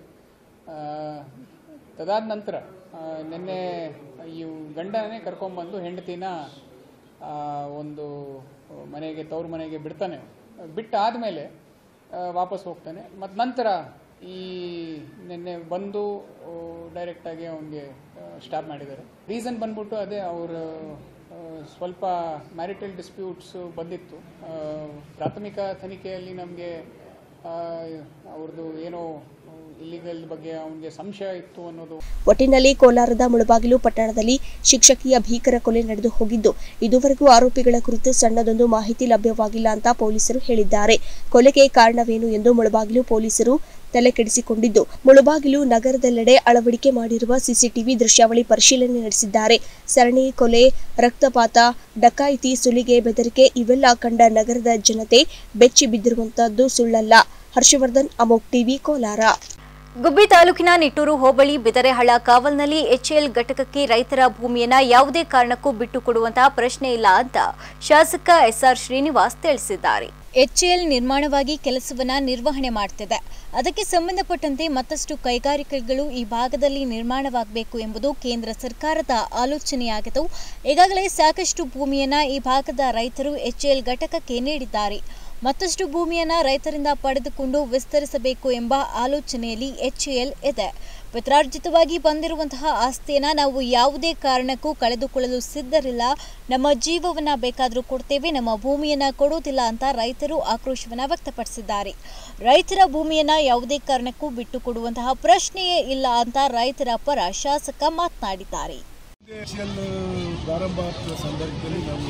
ತದಾದ ನಂತರ ನಿನ್ನೆ ಈ ಗಂಡನೇ ಕರ್ಕೊಂಡ್ಬಂದು ಹೆಂಡತಿನ ಒಂದು ಮನೆಗೆ, ತವ್ರ ಮನೆಗೆ ಬಿಡ್ತಾನೆ. ಬಿಟ್ಟಾದಮೇಲೆ ವಾಪಸ್ ಹೋಗ್ತಾನೆ. ಮತ್ತು ನಂತರ ಈ ನಿನ್ನೆ ಬಂದು ಡೈರೆಕ್ಟಾಗಿ ಅವನಿಗೆ ಸ್ಟಾಪ್ ಮಾಡಿದ್ದಾರೆ. ರೀಸನ್ ಬಂದ್ಬಿಟ್ಟು ಅದೇ ಅವರು ಸ್ವಲ್ಪ ಮ್ಯಾರಿಟಲ್ ಡಿಸ್ಪ್ಯೂಟ್ಸ್ ಬಂದಿತ್ತು. ಪ್ರಾಥಮಿಕ ತನಿಖೆಯಲ್ಲಿ ನಮಗೆ ಅವ್ರದ್ದು ಏನೋ ಇಲ್ಲಿಗಲ್ ಬಗ್ಗೆ ಅವನಿಗೆ ಸಂಶಯ ಇತ್ತು ಅನ್ನೋದು. ಒಟ್ಟಿನಲ್ಲಿ ಕೋಲಾರದ ಮುಳಬಾಗಿಲು ಪಟ್ಟಣದಲ್ಲಿ ಶಿಕ್ಷಕಿಯ ಭೀಕರ ಕೊಲೆ ನಡೆದು ಹೋಗಿದ್ದು, ಇದುವರೆಗೂ ಆರೋಪಿಗಳ ಕುರಿತು ಸಣ್ಣದೊಂದು ಮಾಹಿತಿ ಲಭ್ಯವಾಗಿಲ್ಲ ಅಂತ ಪೊಲೀಸರು ಹೇಳಿದ್ದಾರೆ. ಕೊಲೆಗೆ ಕಾರಣವೇನು ಎಂದು ಮುಳಬಾಗಿಲು ಪೊಲೀಸರು ತಲೆ ಕೆಡಿಸಿಕೊಂಡಿದ್ದು, ಮುಳಬಾಗಿಲು ನಗರದೆಲ್ಲೆಡೆ ಅಳವಡಿಕೆ ಮಾಡಿರುವ ಸಿಸಿಟಿವಿ ದೃಶ್ಯಾವಳಿ ಪರಿಶೀಲನೆ ನಡೆಸಿದ್ದಾರೆ. ಸರಣಿ ಕೊಲೆ, ರಕ್ತಪಾತ, ಡಕಾಯಿತಿ, ಸುಲಿಗೆ, ಬೆದರಿಕೆ ಇವೆಲ್ಲ ಕಂಡ ನಗರದ ಜನತೆ ಬೆಚ್ಚಿ ಬಿದ್ದಿರುವಂತದ್ದು ಸುಳ್ಳಲ್ಲ. ಹರ್ಷವರ್ಧನ್, ಅಮೋಕ್ ಟಿವಿ, ಕೋಲಾರ. ಗುಬ್ಬಿ ತಾಲೂಕಿನ ನಿಟ್ಟೂರು ಹೋಬಳಿ ಬಿದರೆಹಳ್ಳ ಕಾವಲ್ನಲ್ಲಿ ಎಚ್ಎಎಲ್ ಘಟಕಕ್ಕೆ ರೈತರ ಭೂಮಿಯನ್ನ ಯಾವುದೇ ಕಾರಣಕ್ಕೂ ಬಿಟ್ಟುಕೊಡುವಂತಹ ಪ್ರಶ್ನೆ ಇಲ್ಲ ಅಂತ ಶಾಸಕ ಎಸ್ಆರ್ ಶ್ರೀನಿವಾಸ್ ತಿಳಿಸಿದ್ದಾರೆ. ಎಚ್ಎಎಲ್ ನಿರ್ಮಾಣವಾಗಿ ಕೆಲಸವನ್ನ ನಿರ್ವಹಣೆ ಮಾಡುತ್ತಿದೆ. ಅದಕ್ಕೆ ಸಂಬಂಧಪಟ್ಟಂತೆ ಮತ್ತಷ್ಟು ಕೈಗಾರಿಕೆಗಳು ಈ ಭಾಗದಲ್ಲಿ ನಿರ್ಮಾಣವಾಗಬೇಕು ಎಂಬುದು ಕೇಂದ್ರ ಸರ್ಕಾರದ ಆಲೋಚನೆಯಾಗಿದ್ದು, ಈಗಾಗಲೇ ಸಾಕಷ್ಟು ಭೂಮಿಯನ್ನ ಈ ಭಾಗದ ರೈತರು ಎಚ್ಎಎಲ್ ಘಟಕಕ್ಕೆ ನೀಡಿದ್ದಾರೆ. ಮತ್ತಷ್ಟು ಭೂಮಿಯನ್ನ ರೈತರಿಂದ ಪಡೆದುಕೊಂಡು ವಿಸ್ತರಿಸಬೇಕು ಎಂಬ ಆಲೋಚನೆಯಲ್ಲಿ ಎಚ್ಎಎಲ್ ಇದೆ. ಪಿತ್ರಾರ್ಜಿತವಾಗಿ ಬಂದಿರುವಂತಹ ಆಸ್ತಿಯನ್ನ ನಾವು ಯಾವುದೇ ಕಾರಣಕ್ಕೂ ಕಳೆದುಕೊಳ್ಳಲು ಸಿದ್ಧರಿಲ್ಲ. ನಮ್ಮ ಜೀವವನ್ನ ಬೇಕಾದರೂ ಕೊಡ್ತೇವೆ, ನಮ್ಮ ಭೂಮಿಯನ್ನ ಕೊಡುವುದಿಲ್ಲ ಅಂತ ರೈತರು ಆಕ್ರೋಶವನ್ನ ವ್ಯಕ್ತಪಡಿಸಿದ್ದಾರೆ. ರೈತರ ಭೂಮಿಯನ್ನ ಯಾವುದೇ ಕಾರಣಕ್ಕೂ ಬಿಟ್ಟು ಕೊಡುವಂತಹ ಪ್ರಶ್ನೆಯೇ ಇಲ್ಲ ಅಂತ ರೈತರ ಪರ ಶಾಸಕ ಮಾತನಾಡಿದ್ದಾರೆ. ಪ್ರಾರಂಭ ಸಂದರ್ಭದಲ್ಲಿ ನಾವು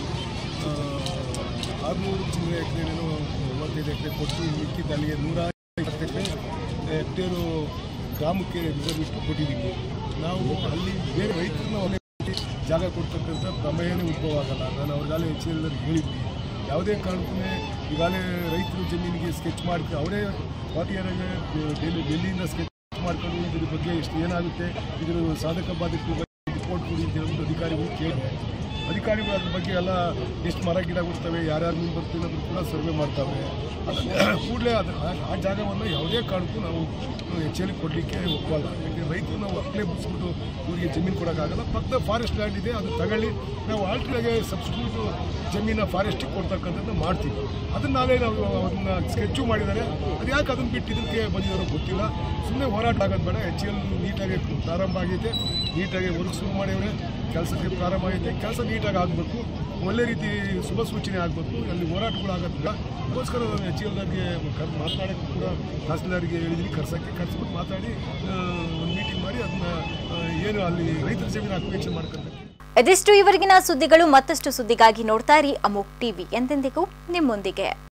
600 ಚಿಲ್ಲರೆ ಎಕರೆನೂ 35 ಎಕರೆ ಕೊಟ್ಟು ಮಿಕ್ಕಿದ ಅಲ್ಲಿಗೆ 150 ಹೆಕ್ಟೇರು ಗ್ರಾಮಕ್ಕೆ ರಿಸರ್ವ್ ಕೊಟ್ಟಿದ್ದೀವಿ. ನಾವು ಅಲ್ಲಿ ಬೇರೆ ರೈತರನ್ನ ಒಳ್ಳೆ ಜಾಗ ಕೊಡ್ತಕ್ಕಂಥ ಪ್ರಮೇಯನೇ ಉದ್ಭವ ಆಗಲ್ಲ. ನಾನು ಅವ್ರಿಗಾಲೇ ಎಚ್ಎಎಲ್ ಹೇಳಿದ್ವಿ, ಯಾವುದೇ ಕಾರಣಕ್ಕೂ ಈಗಾಗಲೇ ರೈತರು ಜಮೀನಿಗೆ ಸ್ಕೆಚ್ ಮಾಡ್ಕೊಂಡು ಅವರೇ ವಾಟಿಯರಾಗೆ ಡೆಲ್ಲಿಯಿಂದ ಸ್ಕೆಚ್ ಮಾಡ್ಕೊಂಡು ಇದ್ರ ಬಗ್ಗೆ ಎಷ್ಟು ಏನಾಗುತ್ತೆ, ಇದರ ಸಾಧಕ ಬಾಧಕ ರಿಪೋರ್ಟ್ ಕೊಡಿ ಅಂತ ಹೇಳ್ಬಿಟ್ಟು ಅಧಿಕಾರಿಗಳು ಕೇಳಿದೆ. ಅಧಿಕಾರಿಗಳು ಅದ್ರ ಬಗ್ಗೆ ಎಲ್ಲ ಎಷ್ಟು ಮರ ಗಿಡ ಕೊಡ್ತವೆ, ಯಾರ್ಯಾರು ಮುಂದೆ ಬರ್ತೀವಿ ಅನ್ನೋದು ಕೂಡ ಸರ್ವೆ ಮಾಡ್ತವೆ. ಕೂಡಲೇ ಆ ಜಾಗವನ್ನು ಯಾವುದೇ ಕಾರಣಕ್ಕೂ ನಾವು ಎಚ್ಎಎಲ್ ಕೊಡಲಿಕ್ಕೆ ಒಪ್ಪಲ್ಲ. ಯಾಕೆಂದರೆ ರೈತರು ನಾವು ಅಪ್ಲೈ ಬಿಡಿಸ್ಬಿಟ್ಟು ಇವರಿಗೆ ಜಮೀನು ಕೊಡೋಕ್ಕಾಗಲ್ಲ. ಪಕ್ಕದ ಫಾರೆಸ್ಟ್ ಲ್ಯಾಂಡ್ ಇದೆ, ಅದು ತಗೊಳ್ಳಿ, ನಾವು ಆಲ್ಟ್ರಾಗೆ ಸಬ್ಸ್ಟಿಟ್ಯೂಟ್ ಜಮೀನ ಫಾರೆಸ್ಟಿಗೆ ಕೊಡ್ತಕ್ಕಂಥದ್ದು ಮಾಡ್ತೀವಿ. ಅದನ್ನ ನಾವೇ ನಾವು ಅದನ್ನ ಸ್ಕೆಚ್ಚು ಮಾಡಿದ್ದಾರೆ. ಅದು ಯಾಕೆ ಅದನ್ನು ಬಿಟ್ಟು ಇದಕ್ಕೆ ಬಂದಿದ್ದಾರೋ ಗೊತ್ತಿಲ್ಲ. ಸುಮ್ಮನೆ ಹೋರಾಟ ಆಗೋದು ಬೇಡ. ಎಚ್ಎಎಲ್ ನೀಟಾಗಿ ಪ್ರಾರಂಭ ಆಗೈತೆ, ನೀಟಾಗಿ ವರ್ಕ್ ಶುರು ಮಾಡಿದರೆ ಕೆಲಸಕ್ಕೆ ಪ್ರಾರಂಭ ಆಗೈತೆ. ಕೆಲಸ ನೀಟಾಗಿ ಆಗಬೇಕು, ಒಳ್ಳೆ ರೀತಿ ಶುಭ ಸೂಚನೆ ಆಗಬೇಕು, ಅಲ್ಲಿ ಹೋರಾಟಗಳು ಆಗೋದಿಲ್ಲ. ಅದಕ್ಕೋಸ್ಕರ ನಾನು ಎಚ್ಎಎಲ್ಗೆ ಮಾತನಾಡೋಕ್ಕೆ ಕೂಡ ತಹಸೀಲ್ದಾರ್ಗೆ ಹೇಳಿದ್ದೀನಿ, ಕರ್ಸ್ಬಿಟ್ಟು ಮಾತಾಡಿ ಒಂದು ಮೀಟಿಂಗ್ ಮಾಡಿ ಅದನ್ನ ಏನು ಅಲ್ಲಿ ರೈತರ ಜಮೀನು ಅಕ್ವೇಷನ್ ಮಾಡ್ಕೊಂಡ್ರೆ. ಇದಿಷ್ಟು ಇವರೆಗಿನ ಸುದ್ದಿಗಳು. ಮತ್ತಷ್ಟು ಸುದ್ದಿಗಾಗಿ ನೋಡ್ತಾ ಇರಿ ಅಮೋಕ್ ಟಿವಿ, ಎಂದೆಂದಿಗೂ ನಿಮ್ಮೊಂದಿಗೆ.